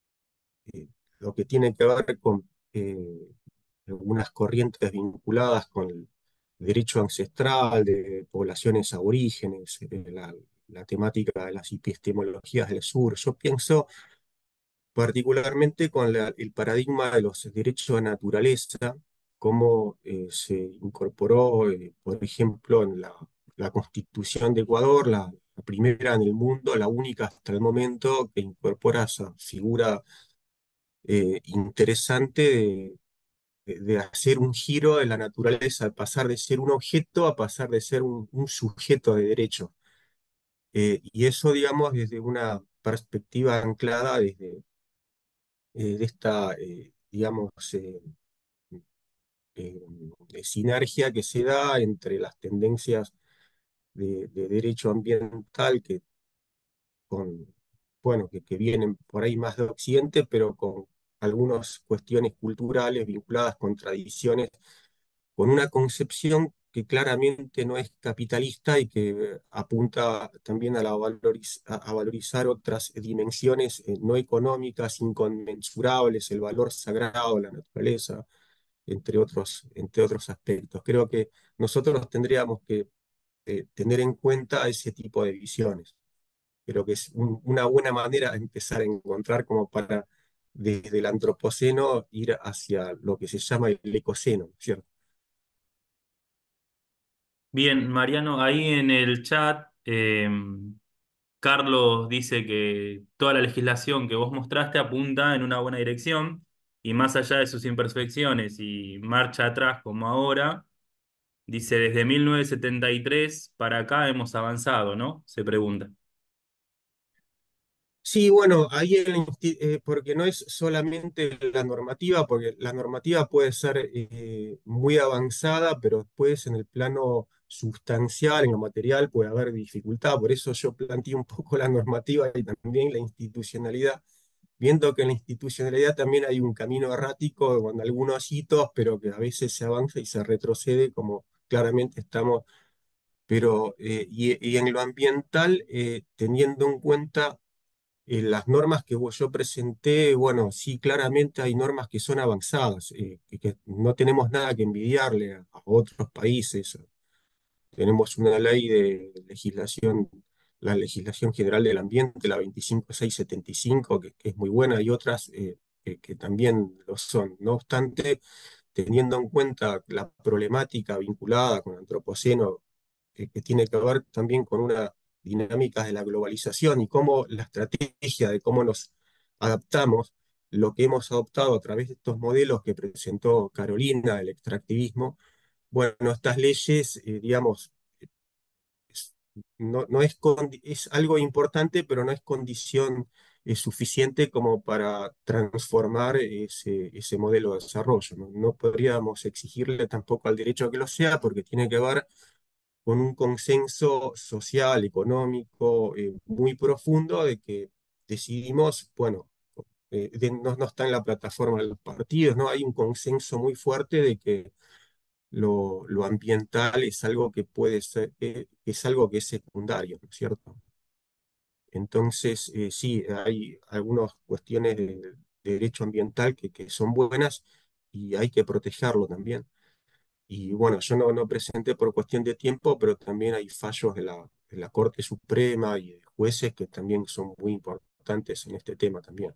lo que tiene que ver con algunas corrientes vinculadas con el derecho ancestral de poblaciones aborígenes, la temática de las epistemologías del sur. Yo pienso particularmente con el paradigma de los derechos de naturaleza, cómo se incorporó, por ejemplo, en la Constitución de Ecuador, la primera en el mundo, la única hasta el momento que incorpora esa figura interesante de hacer un giro de la naturaleza, de pasar de ser un objeto a pasar de ser un sujeto de derecho. Y eso, digamos, desde una perspectiva anclada de esta, digamos, sinergia que se da entre las tendencias de derecho ambiental con, bueno, que vienen por ahí más de Occidente, pero con algunas cuestiones culturales vinculadas con tradiciones, con una concepción que claramente no es capitalista y que apunta también a, a valorizar otras dimensiones no económicas, inconmensurables, el valor sagrado de la naturaleza, entre otros aspectos. Creo que nosotros tendríamos que tener en cuenta ese tipo de visiones. Creo que es una buena manera de empezar a encontrar como para, desde el antropoceno, ir hacia lo que se llama el ecoceno, ¿cierto? Bien, Mariano, ahí en el chat, Carlos dice que toda la legislación que vos mostraste apunta en una buena dirección y más allá de sus imperfecciones y marcha atrás como ahora, dice desde 1973 para acá hemos avanzado, ¿no? Se pregunta. Sí, bueno, ahí porque no es solamente la normativa, porque la normativa puede ser muy avanzada, pero después en el plano sustancial, en lo material, puede haber dificultad. Por eso yo planteé un poco la normativa y también la institucionalidad, viendo que en la institucionalidad también hay un camino errático con algunos hitos, pero que a veces se avanza y se retrocede, como claramente estamos. Pero, y en lo ambiental, teniendo en cuenta las normas que yo presenté, bueno, sí, claramente hay normas que son avanzadas, que no tenemos nada que envidiarle a otros países. Tenemos una ley de legislación la legislación general del ambiente, la 25675, que es muy buena, y otras que también lo son. No obstante, teniendo en cuenta la problemática vinculada con el antropoceno, que tiene que ver también con una dinámica de la globalización y cómo la estrategia de cómo nos adaptamos, lo que hemos adoptado a través de estos modelos que presentó Carolina, el extractivismo, bueno, estas leyes, digamos, es, no es, es algo importante, pero no es condición suficiente como para transformar ese modelo de desarrollo. ¿No? No podríamos exigirle tampoco al derecho a que lo sea, porque tiene que ver con un consenso social, económico, muy profundo de que decidimos, bueno, no está en la plataforma de los partidos, ¿no? Hay un consenso muy fuerte de que lo ambiental es algo que puede ser, es algo que es secundario, ¿no es cierto? Entonces, sí, hay algunas cuestiones de derecho ambiental que son buenas y hay que protegerlo también. Y bueno, yo no presenté por cuestión de tiempo, pero también hay fallos de la Corte Suprema y de jueces que también son muy importantes en este tema también.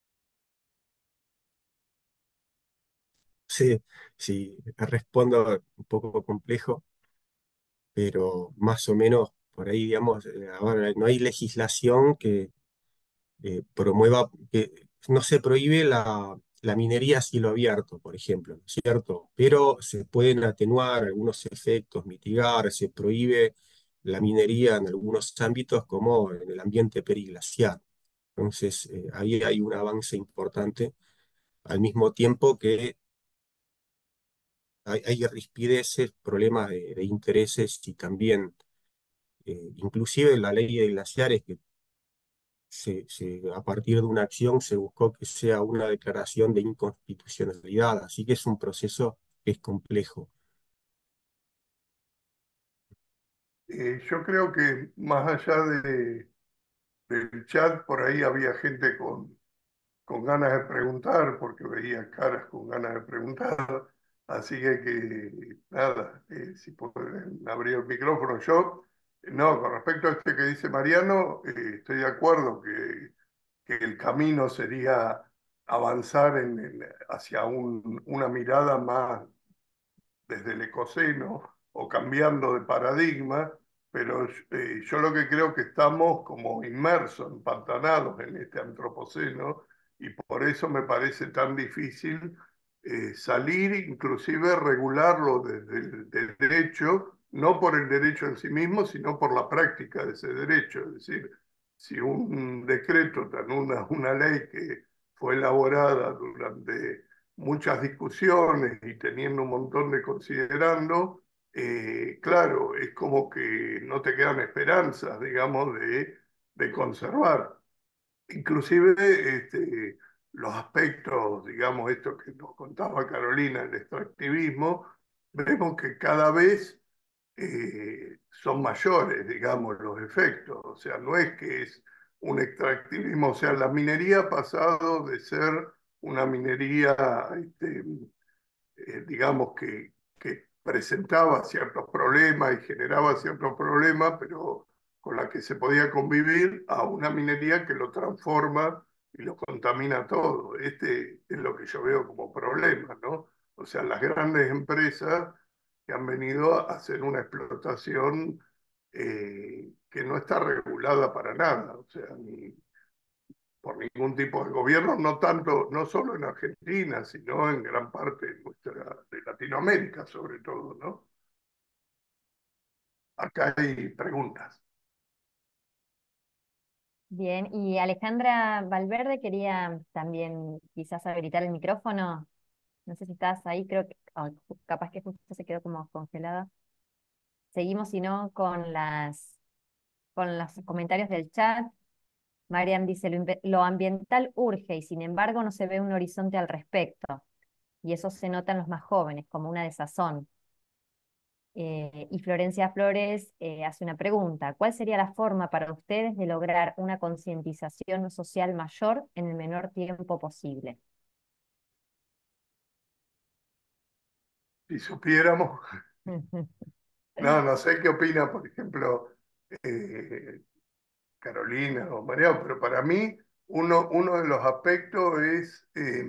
Sí, sí, respondo un poco complejo, pero más o menos por ahí, digamos, ahora no hay legislación que promueva, que no se prohíbe la minería a cielo abierto, por ejemplo, ¿no es cierto? Pero se pueden atenuar algunos efectos, mitigar, se prohíbe la minería en algunos ámbitos como en el ambiente periglaciar. Entonces, ahí hay un avance importante, al mismo tiempo que hay rispideces, problemas de intereses y también, inclusive la ley de glaciares que a partir de una acción se buscó que sea una declaración de inconstitucionalidad, así que es un proceso que es complejo. Yo creo que más allá del chat, por ahí había gente con ganas de preguntar, porque veía caras con ganas de preguntar. Así que nada, si pueden abrir el micrófono. Yo, no, con respecto a este que dice Mariano, estoy de acuerdo que el camino sería avanzar hacia una mirada más desde el ecoceno o cambiando de paradigma, pero yo lo que creo que estamos como inmersos, empantanados en este antropoceno, y por eso me parece tan difícil salir, inclusive regularlo desde el derecho, no por el derecho en sí mismo, sino por la práctica de ese derecho. Es decir, si un decreto, una ley que fue elaborada durante muchas discusiones y teniendo un montón de considerando, claro, es como que no te quedan esperanzas, digamos, de conservar. Inclusive los aspectos, digamos, esto que nos contaba Carolina, el extractivismo, vemos que cada vez son mayores, digamos, los efectos. O sea, no es que es un extractivismo, o sea, la minería ha pasado de ser una minería, digamos, que presentaba ciertos problemas y generaba ciertos problemas, pero con la que se podía convivir, a una minería que lo transforma y lo contamina todo. Este es lo que yo veo como problema, ¿no? O sea, las grandes empresas que han venido a hacer una explotación que no está regulada para nada, o sea, ni por ningún tipo de gobierno, no tanto, no solo en Argentina, sino en gran parte de Latinoamérica, sobre todo, ¿no? Acá hay preguntas. Bien, y Alejandra Valverde quería también quizás habilitar el micrófono. No sé si estás ahí, creo que capaz que justo se quedó como congelada. Seguimos, si no, con los comentarios del chat. Mariam dice, lo ambiental urge y sin embargo no se ve un horizonte al respecto. Y eso se nota en los más jóvenes, como una desazón. Y Florencia Flores hace una pregunta. ¿Cuál sería la forma para ustedes de lograr una concientización social mayor en el menor tiempo posible? Si supiéramos, no sé qué opina, por ejemplo, Carolina o María, pero para mí uno de los aspectos es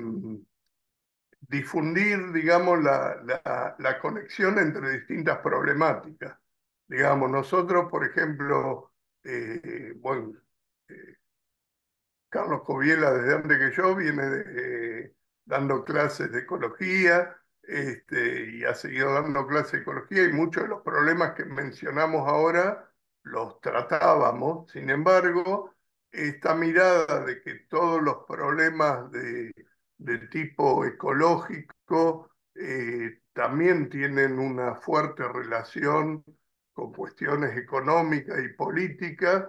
difundir, digamos, la conexión entre distintas problemáticas. Digamos, nosotros, por ejemplo, bueno, eh, Carlos Coviela, desde antes que yo, viene dando clases de ecología, y ha seguido dando clases de ecología, y muchos de los problemas que mencionamos ahora los tratábamos. Sin embargo, esta mirada de que todos los problemas de tipo ecológico también tienen una fuerte relación con cuestiones económicas y políticas,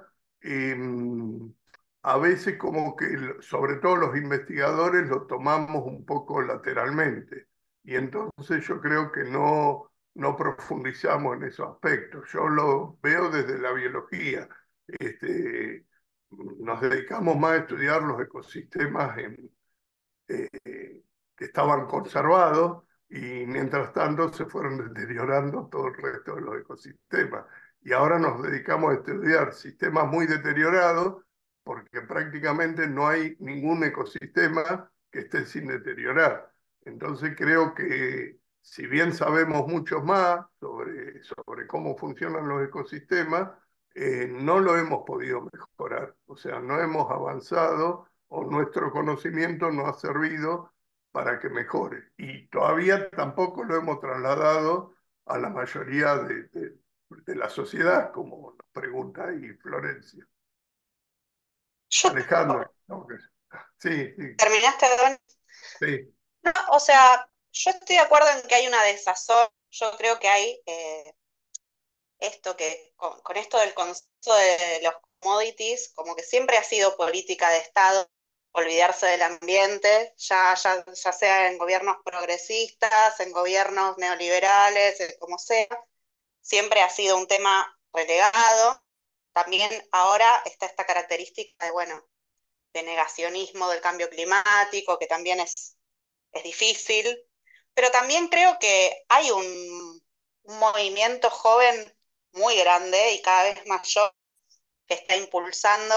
a veces como que, sobre todo los investigadores, lo tomamos un poco lateralmente. Y entonces yo creo que no profundizamos en esos aspectos. Yo lo veo desde la biología. Este, Nos dedicamos más a estudiar los ecosistemas eh, que estaban conservados, y mientras tanto se fueron deteriorando todo el resto de los ecosistemas. Y ahora nos dedicamos a estudiar sistemas muy deteriorados, porque prácticamente no hay ningún ecosistema que esté sin deteriorar. Entonces creo que, si bien sabemos mucho más sobre cómo funcionan los ecosistemas, no lo hemos podido mejorar. O sea, no hemos avanzado, o nuestro conocimiento no ha servido para que mejore. Y todavía tampoco lo hemos trasladado a la mayoría de la sociedad, como nos pregunta ahí Florencia. Yo, Alejandro, ¿no? Sí, sí, ¿terminaste, Don? sí. No, o sea, yo estoy de acuerdo en que hay una desazón. Yo creo que hay esto que, con esto del concepto de los commodities, como que siempre ha sido política de Estado, olvidarse del ambiente, ya sea en gobiernos progresistas, en gobiernos neoliberales, como sea, siempre ha sido un tema relegado. También ahora está esta característica de, bueno, de negacionismo del cambio climático, que también es difícil, pero también creo que hay un movimiento joven muy grande y cada vez mayor que está impulsando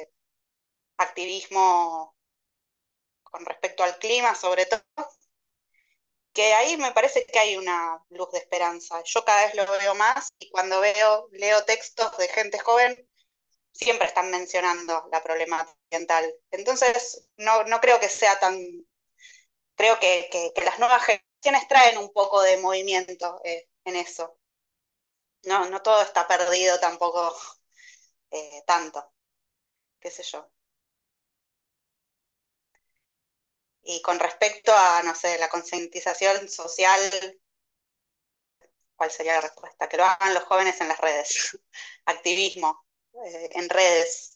activismo con respecto al clima, sobre todo, que ahí me parece que hay una luz de esperanza. Yo cada vez lo veo más y cuando leo textos de gente joven, siempre están mencionando la problemática ambiental. Entonces, no creo que sea tan. Creo que las nuevas generaciones traen un poco de movimiento en eso. No todo está perdido tampoco tanto, qué sé yo. Y con respecto a, no sé, la concientización social, ¿cuál sería la respuesta? Que lo hagan los jóvenes en las redes. Activismo en redes.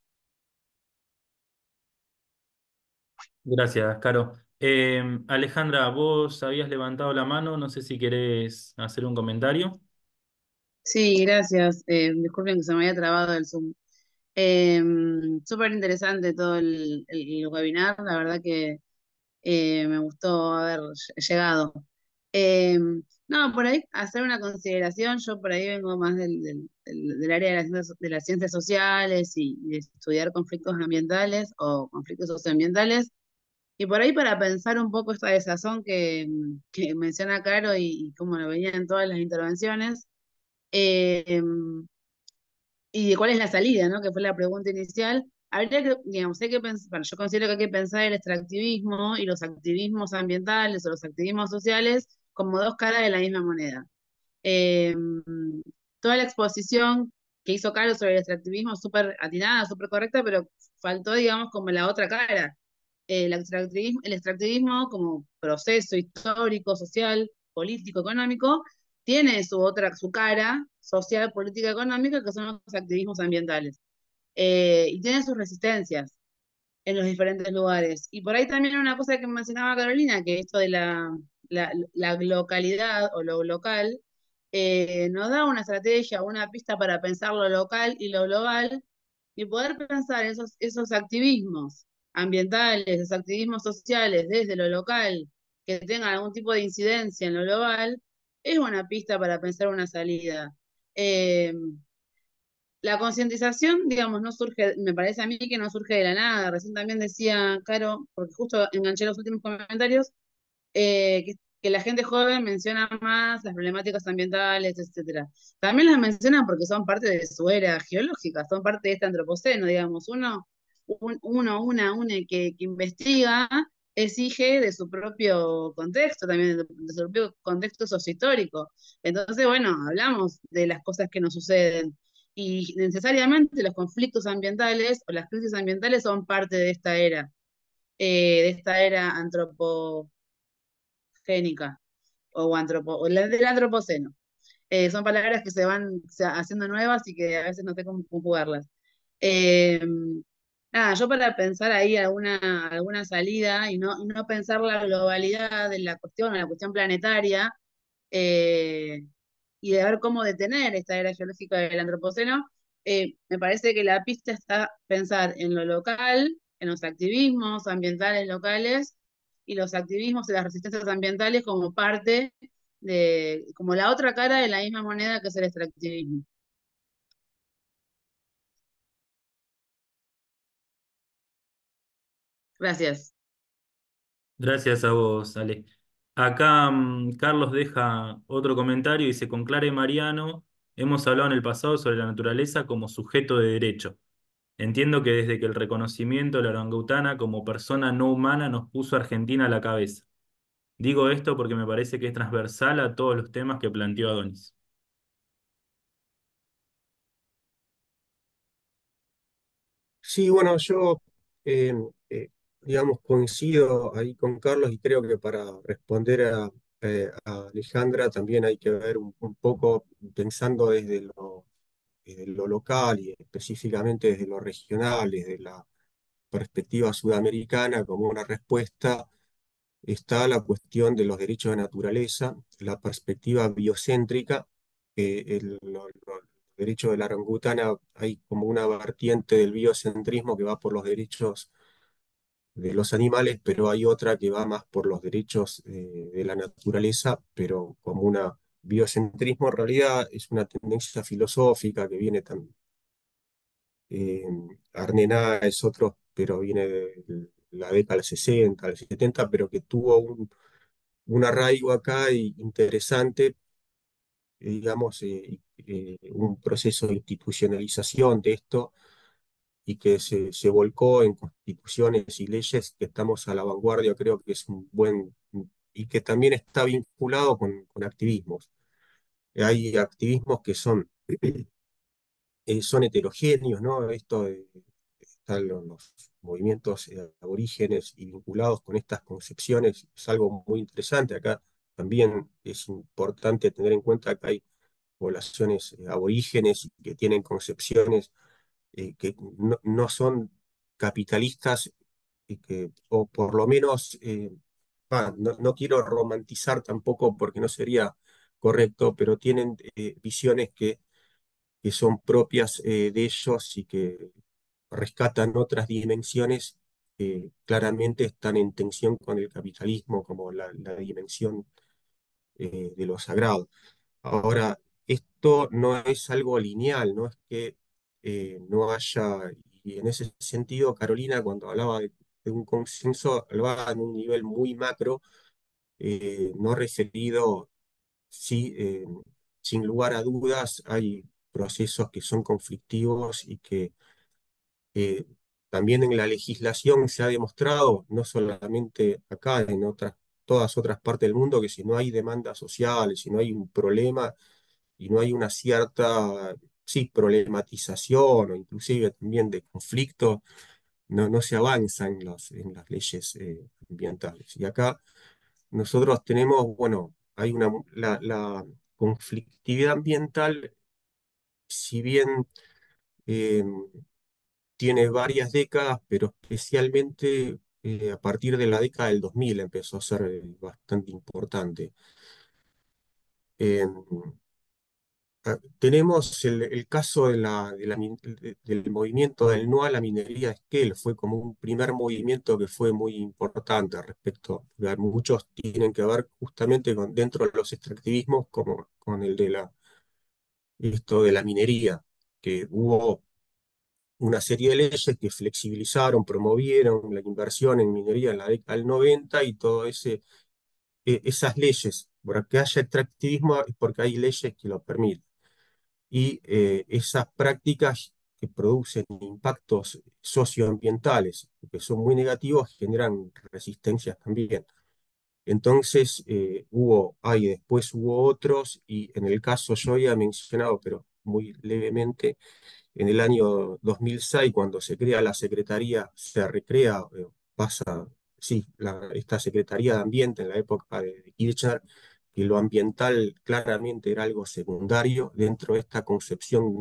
Gracias, Caro. Alejandra, vos habías levantado la mano, no sé si querés hacer un comentario. Sí, gracias. Disculpen que se me había trabado el Zoom. Súper interesante todo el webinar, la verdad que me gustó haber llegado. No, por ahí hacer una consideración, yo por ahí vengo más del área de las ciencias sociales y de estudiar conflictos ambientales o conflictos socioambientales, y por ahí para pensar un poco esta desazón que menciona Caro y cómo lo venía en todas las intervenciones. Eh, y de cuál es la salida, ¿no? Que fue la pregunta inicial. Habría que, digamos, hay que pensar, bueno, yo considero que hay que pensar el extractivismo y los activismos ambientales o los activismos sociales como dos caras de la misma moneda. Eh, Toda la exposición que hizo Caro sobre el extractivismo es súper atinada, súper correcta, pero faltó, digamos, como la otra cara. El extractivismo como proceso histórico, social, político, económico, tiene su cara social, política, económica, que son los activismos ambientales. Y tiene sus resistencias en los diferentes lugares. Y por ahí también una cosa que mencionaba Carolina, que esto de la localidad o lo local, nos da una estrategia, una pista para pensar lo local y lo global, y poder pensar esos activismos ambientales, esos activismos sociales desde lo local, que tengan algún tipo de incidencia en lo global, es una pista para pensar una salida. Eh, la concientización, digamos, no surge, me parece a mí que no surge de la nada. Recién también decía Caro, porque justo enganché los últimos comentarios, que la gente joven menciona más las problemáticas ambientales, etcétera. También las mencionan porque son parte de su era geológica, son parte de este antropoceno, digamos. Una que investiga exige de su propio contexto, también de su propio contexto sociohistórico. Entonces, bueno, hablamos de las cosas que nos suceden. Y necesariamente los conflictos ambientales o las crisis ambientales son parte de esta era génica o del antropoceno. Son palabras que se van haciendo nuevas y que a veces no sé cómo conjugarlas. Eh, Nada, yo para pensar ahí alguna salida y no pensar la globalidad de la cuestión planetaria, eh, y de ver cómo detener esta era geológica del antropoceno, me parece que la pista está pensar en lo local, en los activismos ambientales locales y los activismos y las resistencias ambientales como parte como la otra cara de la misma moneda que es el extractivismo. Gracias. Gracias a vos, Ale. Acá Carlos deja otro comentario y dice, con Clara y Mariano hemos hablado en el pasado sobre la naturaleza como sujeto de derecho. Entiendo que desde que el reconocimiento de la orangutana como persona no humana nos puso a Argentina a la cabeza. Digo esto porque me parece que es transversal a todos los temas que planteó Adonis. Sí, bueno, yo, eh, eh, digamos, coincido ahí con Carlos y creo que para responder a Alejandra también hay que ver un poco pensando desde lo local y específicamente desde lo regional, desde la perspectiva sudamericana como una respuesta. Está la cuestión de los derechos de naturaleza, la perspectiva biocéntrica, los derechos de la orangutana, hay como una vertiente del biocentrismo que va por los derechos de los animales, pero hay otra que va más por los derechos de la naturaleza, pero como una biocentrismo en realidad es una tendencia filosófica que viene también. eh, Arnená es otro, pero viene de la década del 60, del 70, pero que tuvo un arraigo acá interesante, digamos, un proceso de institucionalización de esto y que se volcó en constituciones y leyes que estamos a la vanguardia, creo que es un buen, y que también está vinculado con activismos. Hay activismos que son heterogéneos, ¿no? Están los movimientos aborígenes y vinculados con estas concepciones, es algo muy interesante. Acá también es importante tener en cuenta que hay poblaciones aborígenes que tienen concepciones que no son capitalistas y que, o por lo menos, no quiero romantizar tampoco porque no sería correcto, pero tienen visiones que son propias de ellos y que rescatan otras dimensiones que claramente están en tensión con el capitalismo, como la dimensión de lo sagrado. Ahora, esto no es algo lineal, no es que no haya, y en ese sentido, Carolina, cuando hablaba de un consenso, hablaba en un nivel muy macro, no referido, sí, sin lugar a dudas, hay procesos que son conflictivos y que eh, también en la legislación se ha demostrado, no solamente acá, en todas otras partes del mundo, que si no hay demandas sociales, si no hay un problema y no hay una cierta, sí, problematización o inclusive también de conflicto, no se avanza en las leyes ambientales. Y acá nosotros tenemos, bueno, la conflictividad ambiental, si bien eh, tiene varias décadas, pero especialmente a partir de la década del 2000 empezó a ser bastante importante. Eh, Tenemos el caso del movimiento del no a la minería de Esquel, fue como un primer movimiento que fue muy importante respecto, muchos tienen que ver justamente dentro de los extractivismos como con el de esto de la minería. que hubo una serie de leyes que flexibilizaron, promovieron la inversión en minería en la década del 90 y todas esas leyes, porque haya extractivismo es porque hay leyes que lo permiten. Y esas prácticas que producen impactos socioambientales, que son muy negativos, generan resistencias también. Entonces, después hubo otros, y en el caso yo había mencionado, pero muy levemente, en el año 2006, cuando se crea la Secretaría, se recrea, pasa, sí, esta Secretaría de Ambiente en la época de Kirchner, que lo ambiental claramente era algo secundario dentro de esta concepción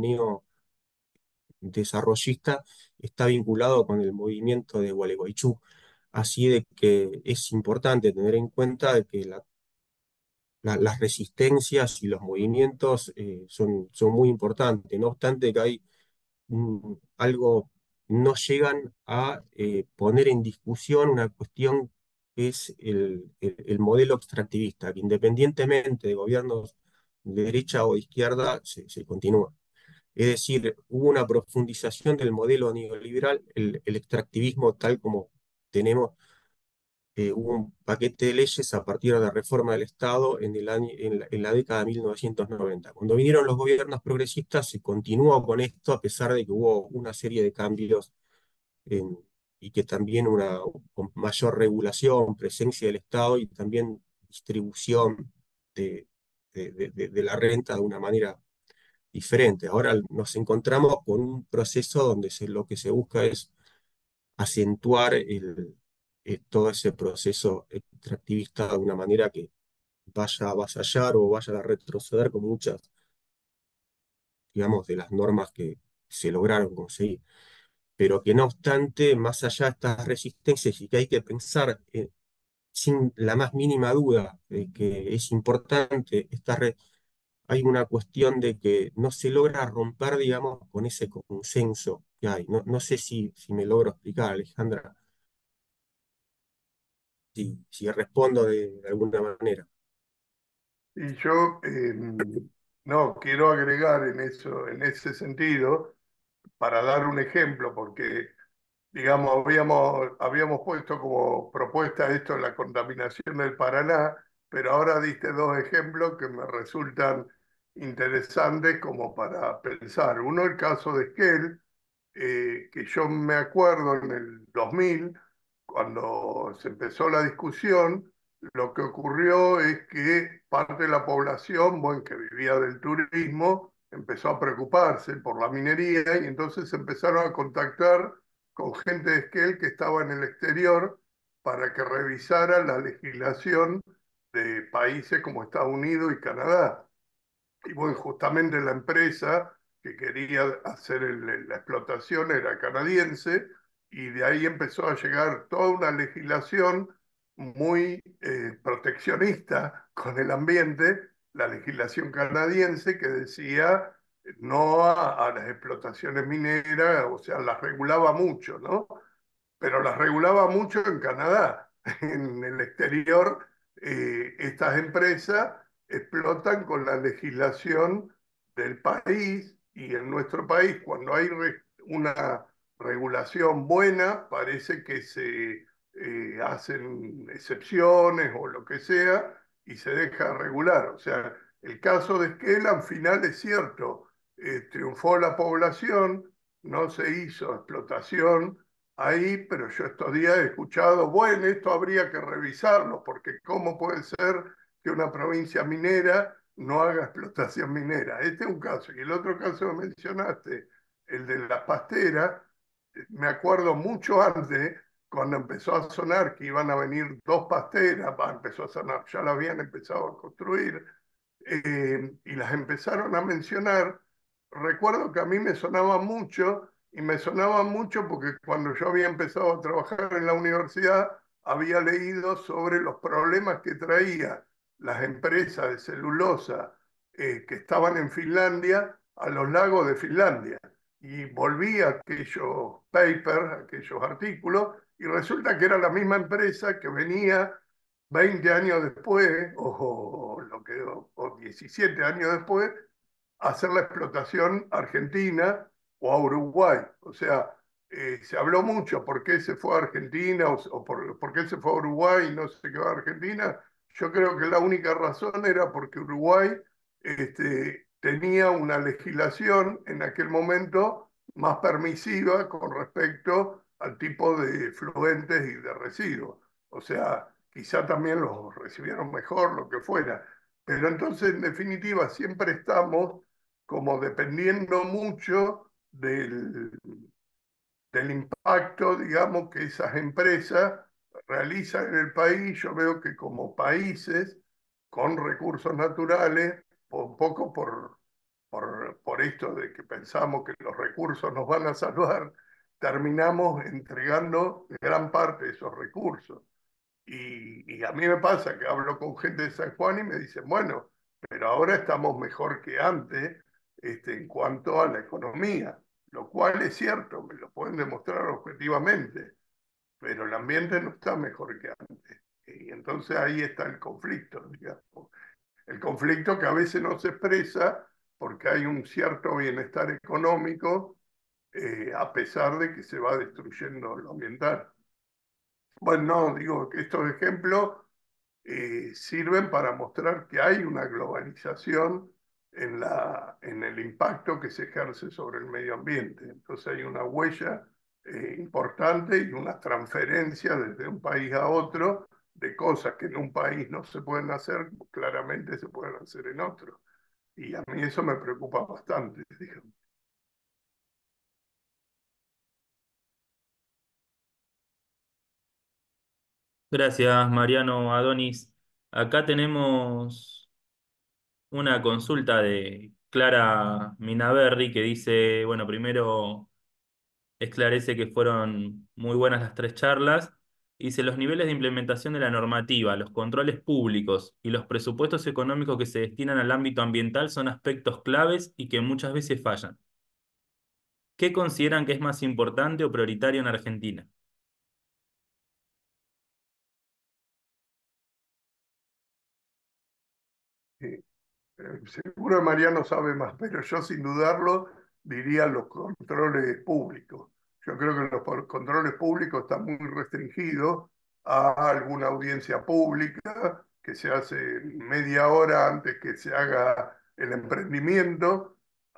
neodesarrollista, está vinculado con el movimiento de Gualeguaychú. Así de que es importante tener en cuenta de que las resistencias y los movimientos son muy importantes, no obstante que hay algo, no llegan a poner en discusión una cuestión que es el modelo extractivista, que independientemente de gobiernos de derecha o de izquierda, se continúa. Es decir, hubo una profundización del modelo neoliberal, el extractivismo tal como tenemos. Hubo un paquete de leyes a partir de la reforma del Estado en la década de 1990. Cuando vinieron los gobiernos progresistas se continuó con esto a pesar de que hubo una serie de cambios en- y que también con mayor regulación, presencia del Estado y también distribución de, de la renta de una manera diferente. Ahora nos encontramos con un proceso donde lo que se busca es acentuar todo ese proceso extractivista de una manera que vaya a avasallar o vaya a retroceder con muchas, digamos, de las normas que se lograron conseguir. Pero que no obstante, más allá de estas resistencias y que hay que pensar sin la más mínima duda de que es importante, hay una cuestión de que no se logra romper, digamos, con ese consenso que hay. No sé si me logro explicar, Alejandra, si respondo de alguna manera. Y yo no quiero agregar en eso, en ese sentido, para dar un ejemplo, porque digamos, habíamos puesto como propuesta esto en la contaminación del Paraná, pero ahora diste dos ejemplos que me resultan interesantes como para pensar. Uno, el caso de Esquel, que yo me acuerdo en el 2000, cuando se empezó la discusión, lo que ocurrió es que parte de la población, bueno, que vivía del turismo, empezó a preocuparse por la minería y entonces empezaron a contactar con gente de Esquel que estaba en el exterior para que revisara la legislación de países como Estados Unidos y Canadá. Y bueno, justamente la empresa que quería hacer la explotación era canadiense y de ahí empezó a llegar toda una legislación muy proteccionista con el ambiente, la legislación canadiense que decía no a las explotaciones mineras, o sea, las regulaba mucho, ¿no? Pero las regulaba mucho en Canadá. En el exterior, estas empresas explotan con la legislación del país y en nuestro país, cuando hay una regulación buena, parece que se hacen excepciones o lo que sea y se deja regular. O sea, el caso de Esquel al final es cierto, triunfó la población, no se hizo explotación ahí, pero yo estos días he escuchado, bueno, esto habría que revisarlo, porque ¿cómo puede ser que una provincia minera no haga explotación minera? Este es un caso. Y el otro caso que mencionaste, el de las pasteras, me acuerdo mucho antes, cuando empezó a sonar que iban a venir dos pasteras, empezó a sonar, ya la habían empezado a construir, y las empezaron a mencionar. Recuerdo que a mí me sonaba mucho, y me sonaba mucho porque cuando yo había empezado a trabajar en la universidad, había leído sobre los problemas que traía las empresas de celulosa que estaban en Finlandia a los lagos de Finlandia. Y volví a aquellos papers, aquellos artículos, y resulta que era la misma empresa que venía 20 años después, o 17 años después, hacer la explotación a Argentina o a Uruguay. O sea, se habló mucho por qué se fue a Argentina o por qué se fue a Uruguay y no se quedó a Argentina. Yo creo que la única razón era porque Uruguay tenía una legislación en aquel momento más permisiva con respecto al tipo de fluentes y de residuos. O sea, quizá también los recibieron mejor, lo que fuera. Pero entonces, en definitiva, siempre estamos como dependiendo mucho del impacto, digamos, que esas empresas realizan en el país. Yo veo que como países con recursos naturales, un poco por esto de que pensamos que los recursos nos van a salvar, terminamos entregando gran parte de esos recursos. Y a mí me pasa que hablo con gente de San Juan y me dicen, bueno, pero ahora estamos mejor que antes en cuanto a la economía, lo cual es cierto, me lo pueden demostrar objetivamente, pero el ambiente no está mejor que antes. Y entonces ahí está el conflicto, digamos. El conflicto que a veces no se expresa porque hay un cierto bienestar económico, a pesar de que se va destruyendo lo ambiental. Bueno, no, digo que estos ejemplos sirven para mostrar que hay una globalización en el impacto que se ejerce sobre el medio ambiente. Entonces hay una huella importante y una transferencia desde un país a otro de cosas que en un país no se pueden hacer, claramente se pueden hacer en otro. Y a mí eso me preocupa bastante, digamos. Gracias, Mariano Adonis. Acá tenemos una consulta de Clara Minaberri que dice, bueno, primero esclarece que fueron muy buenas las tres charlas. Dice, los niveles de implementación de la normativa, los controles públicos y los presupuestos económicos que se destinan al ámbito ambiental son aspectos claves y que muchas veces fallan. ¿Qué consideran que es más importante o prioritario en Argentina? Eh, Seguro Mariano sabe más, pero yo sin dudarlo diría los controles públicos. Yo creo que los controles públicos están muy restringidos a alguna audiencia pública que se hace media hora antes que se haga el emprendimiento.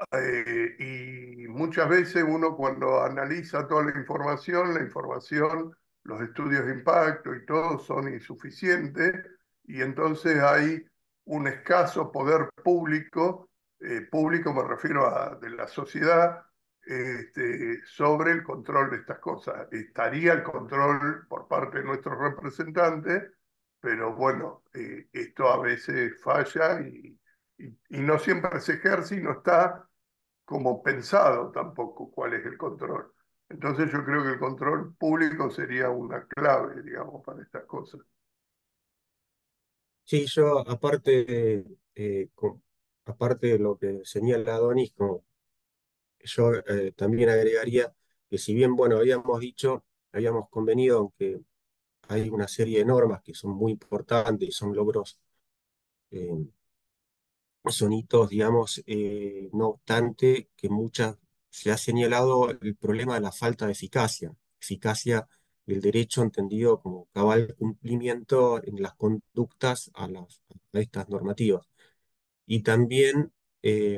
Y muchas veces uno cuando analiza toda la información, los estudios de impacto y todo son insuficientes y entonces hay un escaso poder público, público me refiero a de la sociedad, sobre el control de estas cosas. Estaría el control por parte de nuestros representantes, pero bueno, esto a veces falla y no siempre se ejerce y no está como pensado tampoco cuál es el control. Entonces yo creo que el control público sería una clave, digamos, para estas cosas. Sí, yo aparte de lo que señala Adonis, yo también agregaría que si bien, bueno, habíamos convenido, aunque hay una serie de normas que son muy importantes y son logros, eh, son hitos, digamos, no obstante que se ha señalado el problema de la falta de eficacia del derecho entendido como cabal cumplimiento en las conductas a estas normativas. Y también eh,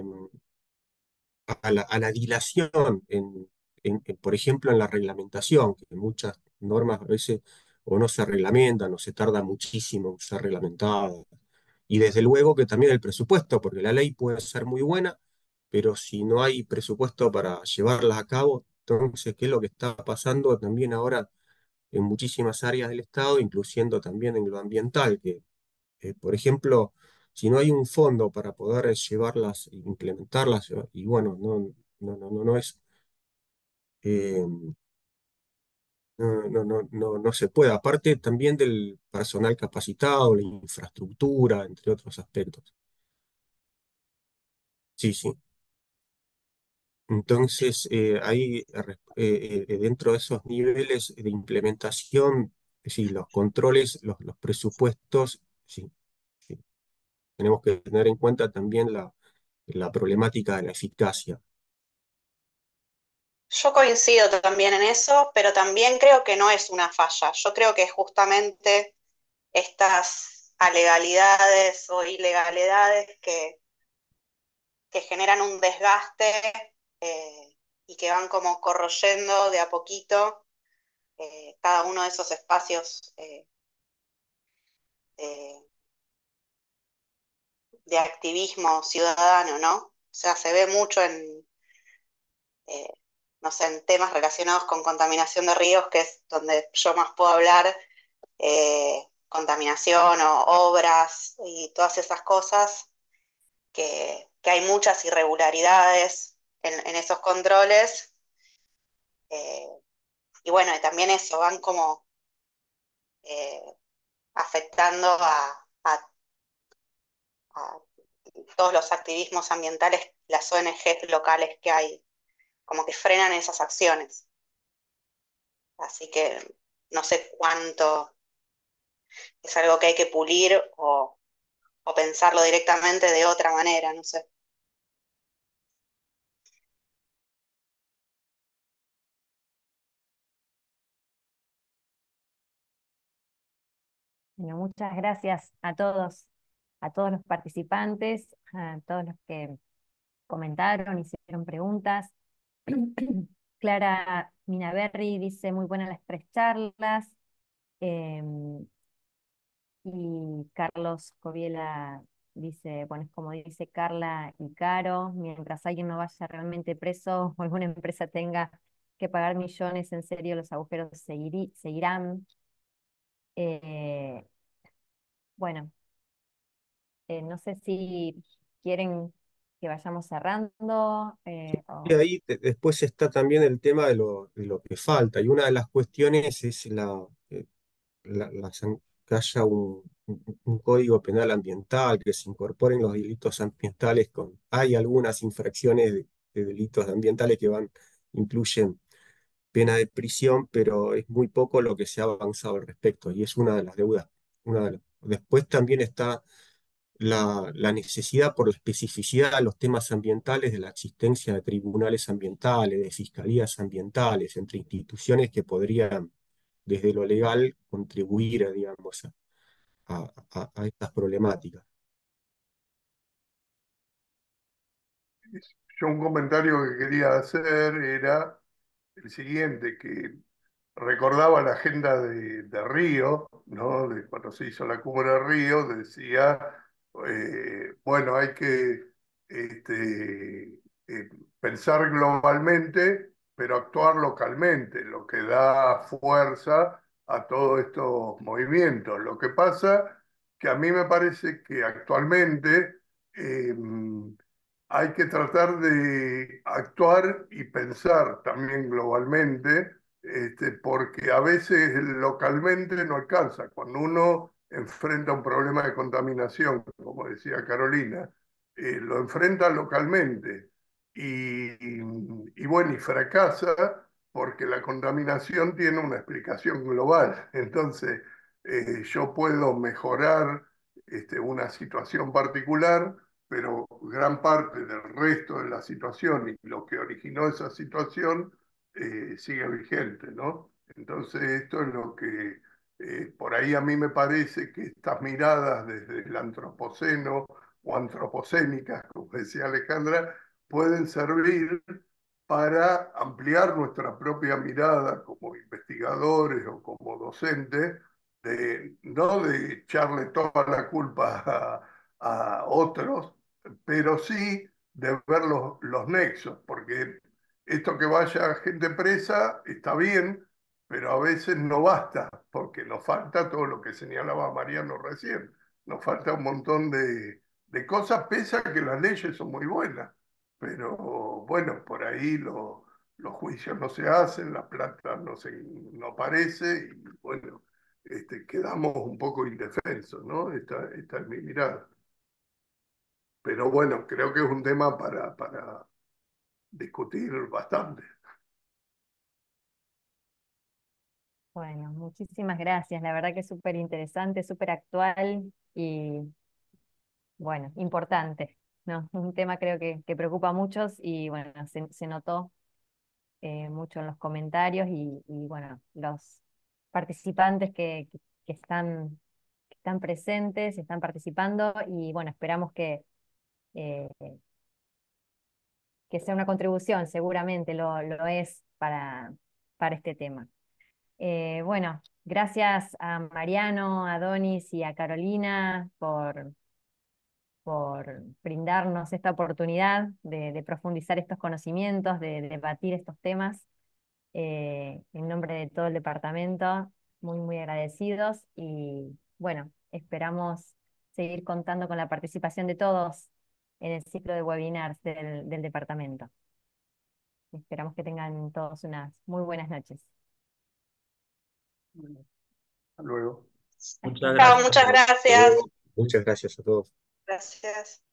a la dilación, por ejemplo, en la reglamentación, que muchas normas a veces o no se reglamentan o se tarda muchísimo en ser reglamentada. Y desde luego que también el presupuesto, porque la ley puede ser muy buena, pero si no hay presupuesto para llevarla a cabo, entonces, ¿qué es lo que está pasando también ahora en muchísimas áreas del Estado, incluyendo también en lo ambiental? Que por ejemplo, si no hay un fondo para poder llevarlas, implementarlas, y bueno, no es, eh, no se puede, aparte también del personal capacitado, la infraestructura, entre otros aspectos. Sí, sí. Entonces, ahí, dentro de esos niveles de implementación, sí, los controles, los presupuestos, sí, sí. Tenemos que tener en cuenta también la problemática de la eficacia. Yo coincido también en eso, pero también creo que no es una falla. Yo creo que justamente estas alegalidades o ilegalidades que generan un desgaste y que van como corroyendo de a poquito cada uno de esos espacios eh, de activismo ciudadano, ¿no? O sea, se ve mucho eh, no sé, en temas relacionados con contaminación de ríos, que es donde yo más puedo hablar, contaminación o obras y todas esas cosas, que hay muchas irregularidades en esos controles. eh, y bueno, y también eso, van como eh, afectando a todos los activismos ambientales, las ONGs locales que hay, como que frenan esas acciones. Así que no sé cuánto es algo que hay que pulir o pensarlo directamente de otra manera, no sé. Bueno, muchas gracias a todos los participantes, a todos los que comentaron, hicieron preguntas. Clara Minaberri dice, muy buenas las tres charlas. em, y Carlos Coviela dice, bueno, es como dice Carla y Caro, mientras alguien no vaya realmente preso o alguna empresa tenga que pagar millones, en serio, los agujeros seguirán. Eh, bueno, no sé si quieren que vayamos cerrando. Y ahí después está también el tema de lo que falta, y una de las cuestiones es que haya un código penal ambiental, que se incorporen los delitos ambientales hay algunas infracciones de delitos ambientales que incluyen pena de prisión, pero es muy poco lo que se ha avanzado al respecto, y es una de las deudas. Después también está la necesidad por la especificidad de los temas ambientales de la existencia de tribunales ambientales, de fiscalías ambientales, entre instituciones que podrían, desde lo legal, contribuir, digamos, a estas problemáticas. Yo un comentario que quería hacer era el siguiente, que recordaba la agenda de Río, ¿no? De cuando se hizo la cumbre de Río, decía, bueno, hay que eh, pensar globalmente, pero actuar localmente, lo que da fuerza a todos estos movimientos. Lo que pasa que a mí me parece que actualmente hay que tratar de actuar y pensar también globalmente, porque a veces localmente no alcanza. Cuando uno enfrenta un problema de contaminación, como decía Carolina, lo enfrenta localmente y bueno, y fracasa porque la contaminación tiene una explicación global. Entonces, yo puedo mejorar una situación particular, pero gran parte del resto de la situación y lo que originó esa situación sigue vigente, ¿no? Entonces esto es lo que por ahí a mí me parece que estas miradas desde el antropoceno o antropocénicas, como decía Alejandra, pueden servir para ampliar nuestra propia mirada como investigadores o como docentes, no de echarle toda la culpa a otros, pero sí de ver los nexos, porque esto que vaya gente presa está bien, pero a veces no basta, porque nos falta todo lo que señalaba Mariano recién, nos falta un montón de cosas, pese a que las leyes son muy buenas, pero bueno, por ahí los juicios no se hacen, la plata no aparece, y bueno, quedamos un poco indefensos, ¿no? Esta es mi mirada. Pero bueno, creo que es un tema para discutir bastante. Bueno, muchísimas gracias. La verdad que es súper interesante, súper actual y bueno, importante. no, un tema creo que preocupa a muchos y bueno, se notó mucho en los comentarios y, bueno, los participantes que están presentes, están participando y bueno, esperamos eh, que sea una contribución, seguramente lo es para este tema. Bueno, gracias a Mariano, a Donis y a Carolina por brindarnos esta oportunidad de profundizar estos conocimientos, de debatir estos temas. En nombre de todo el departamento, muy, muy agradecidos y bueno, esperamos seguir contando con la participación de todos en el ciclo de webinars del departamento. Esperamos que tengan todos unas muy buenas noches. Hasta luego. Muchas Hasta Chao, gracias. muchas Hasta gracias. luego. Muchas gracias a todos. Gracias.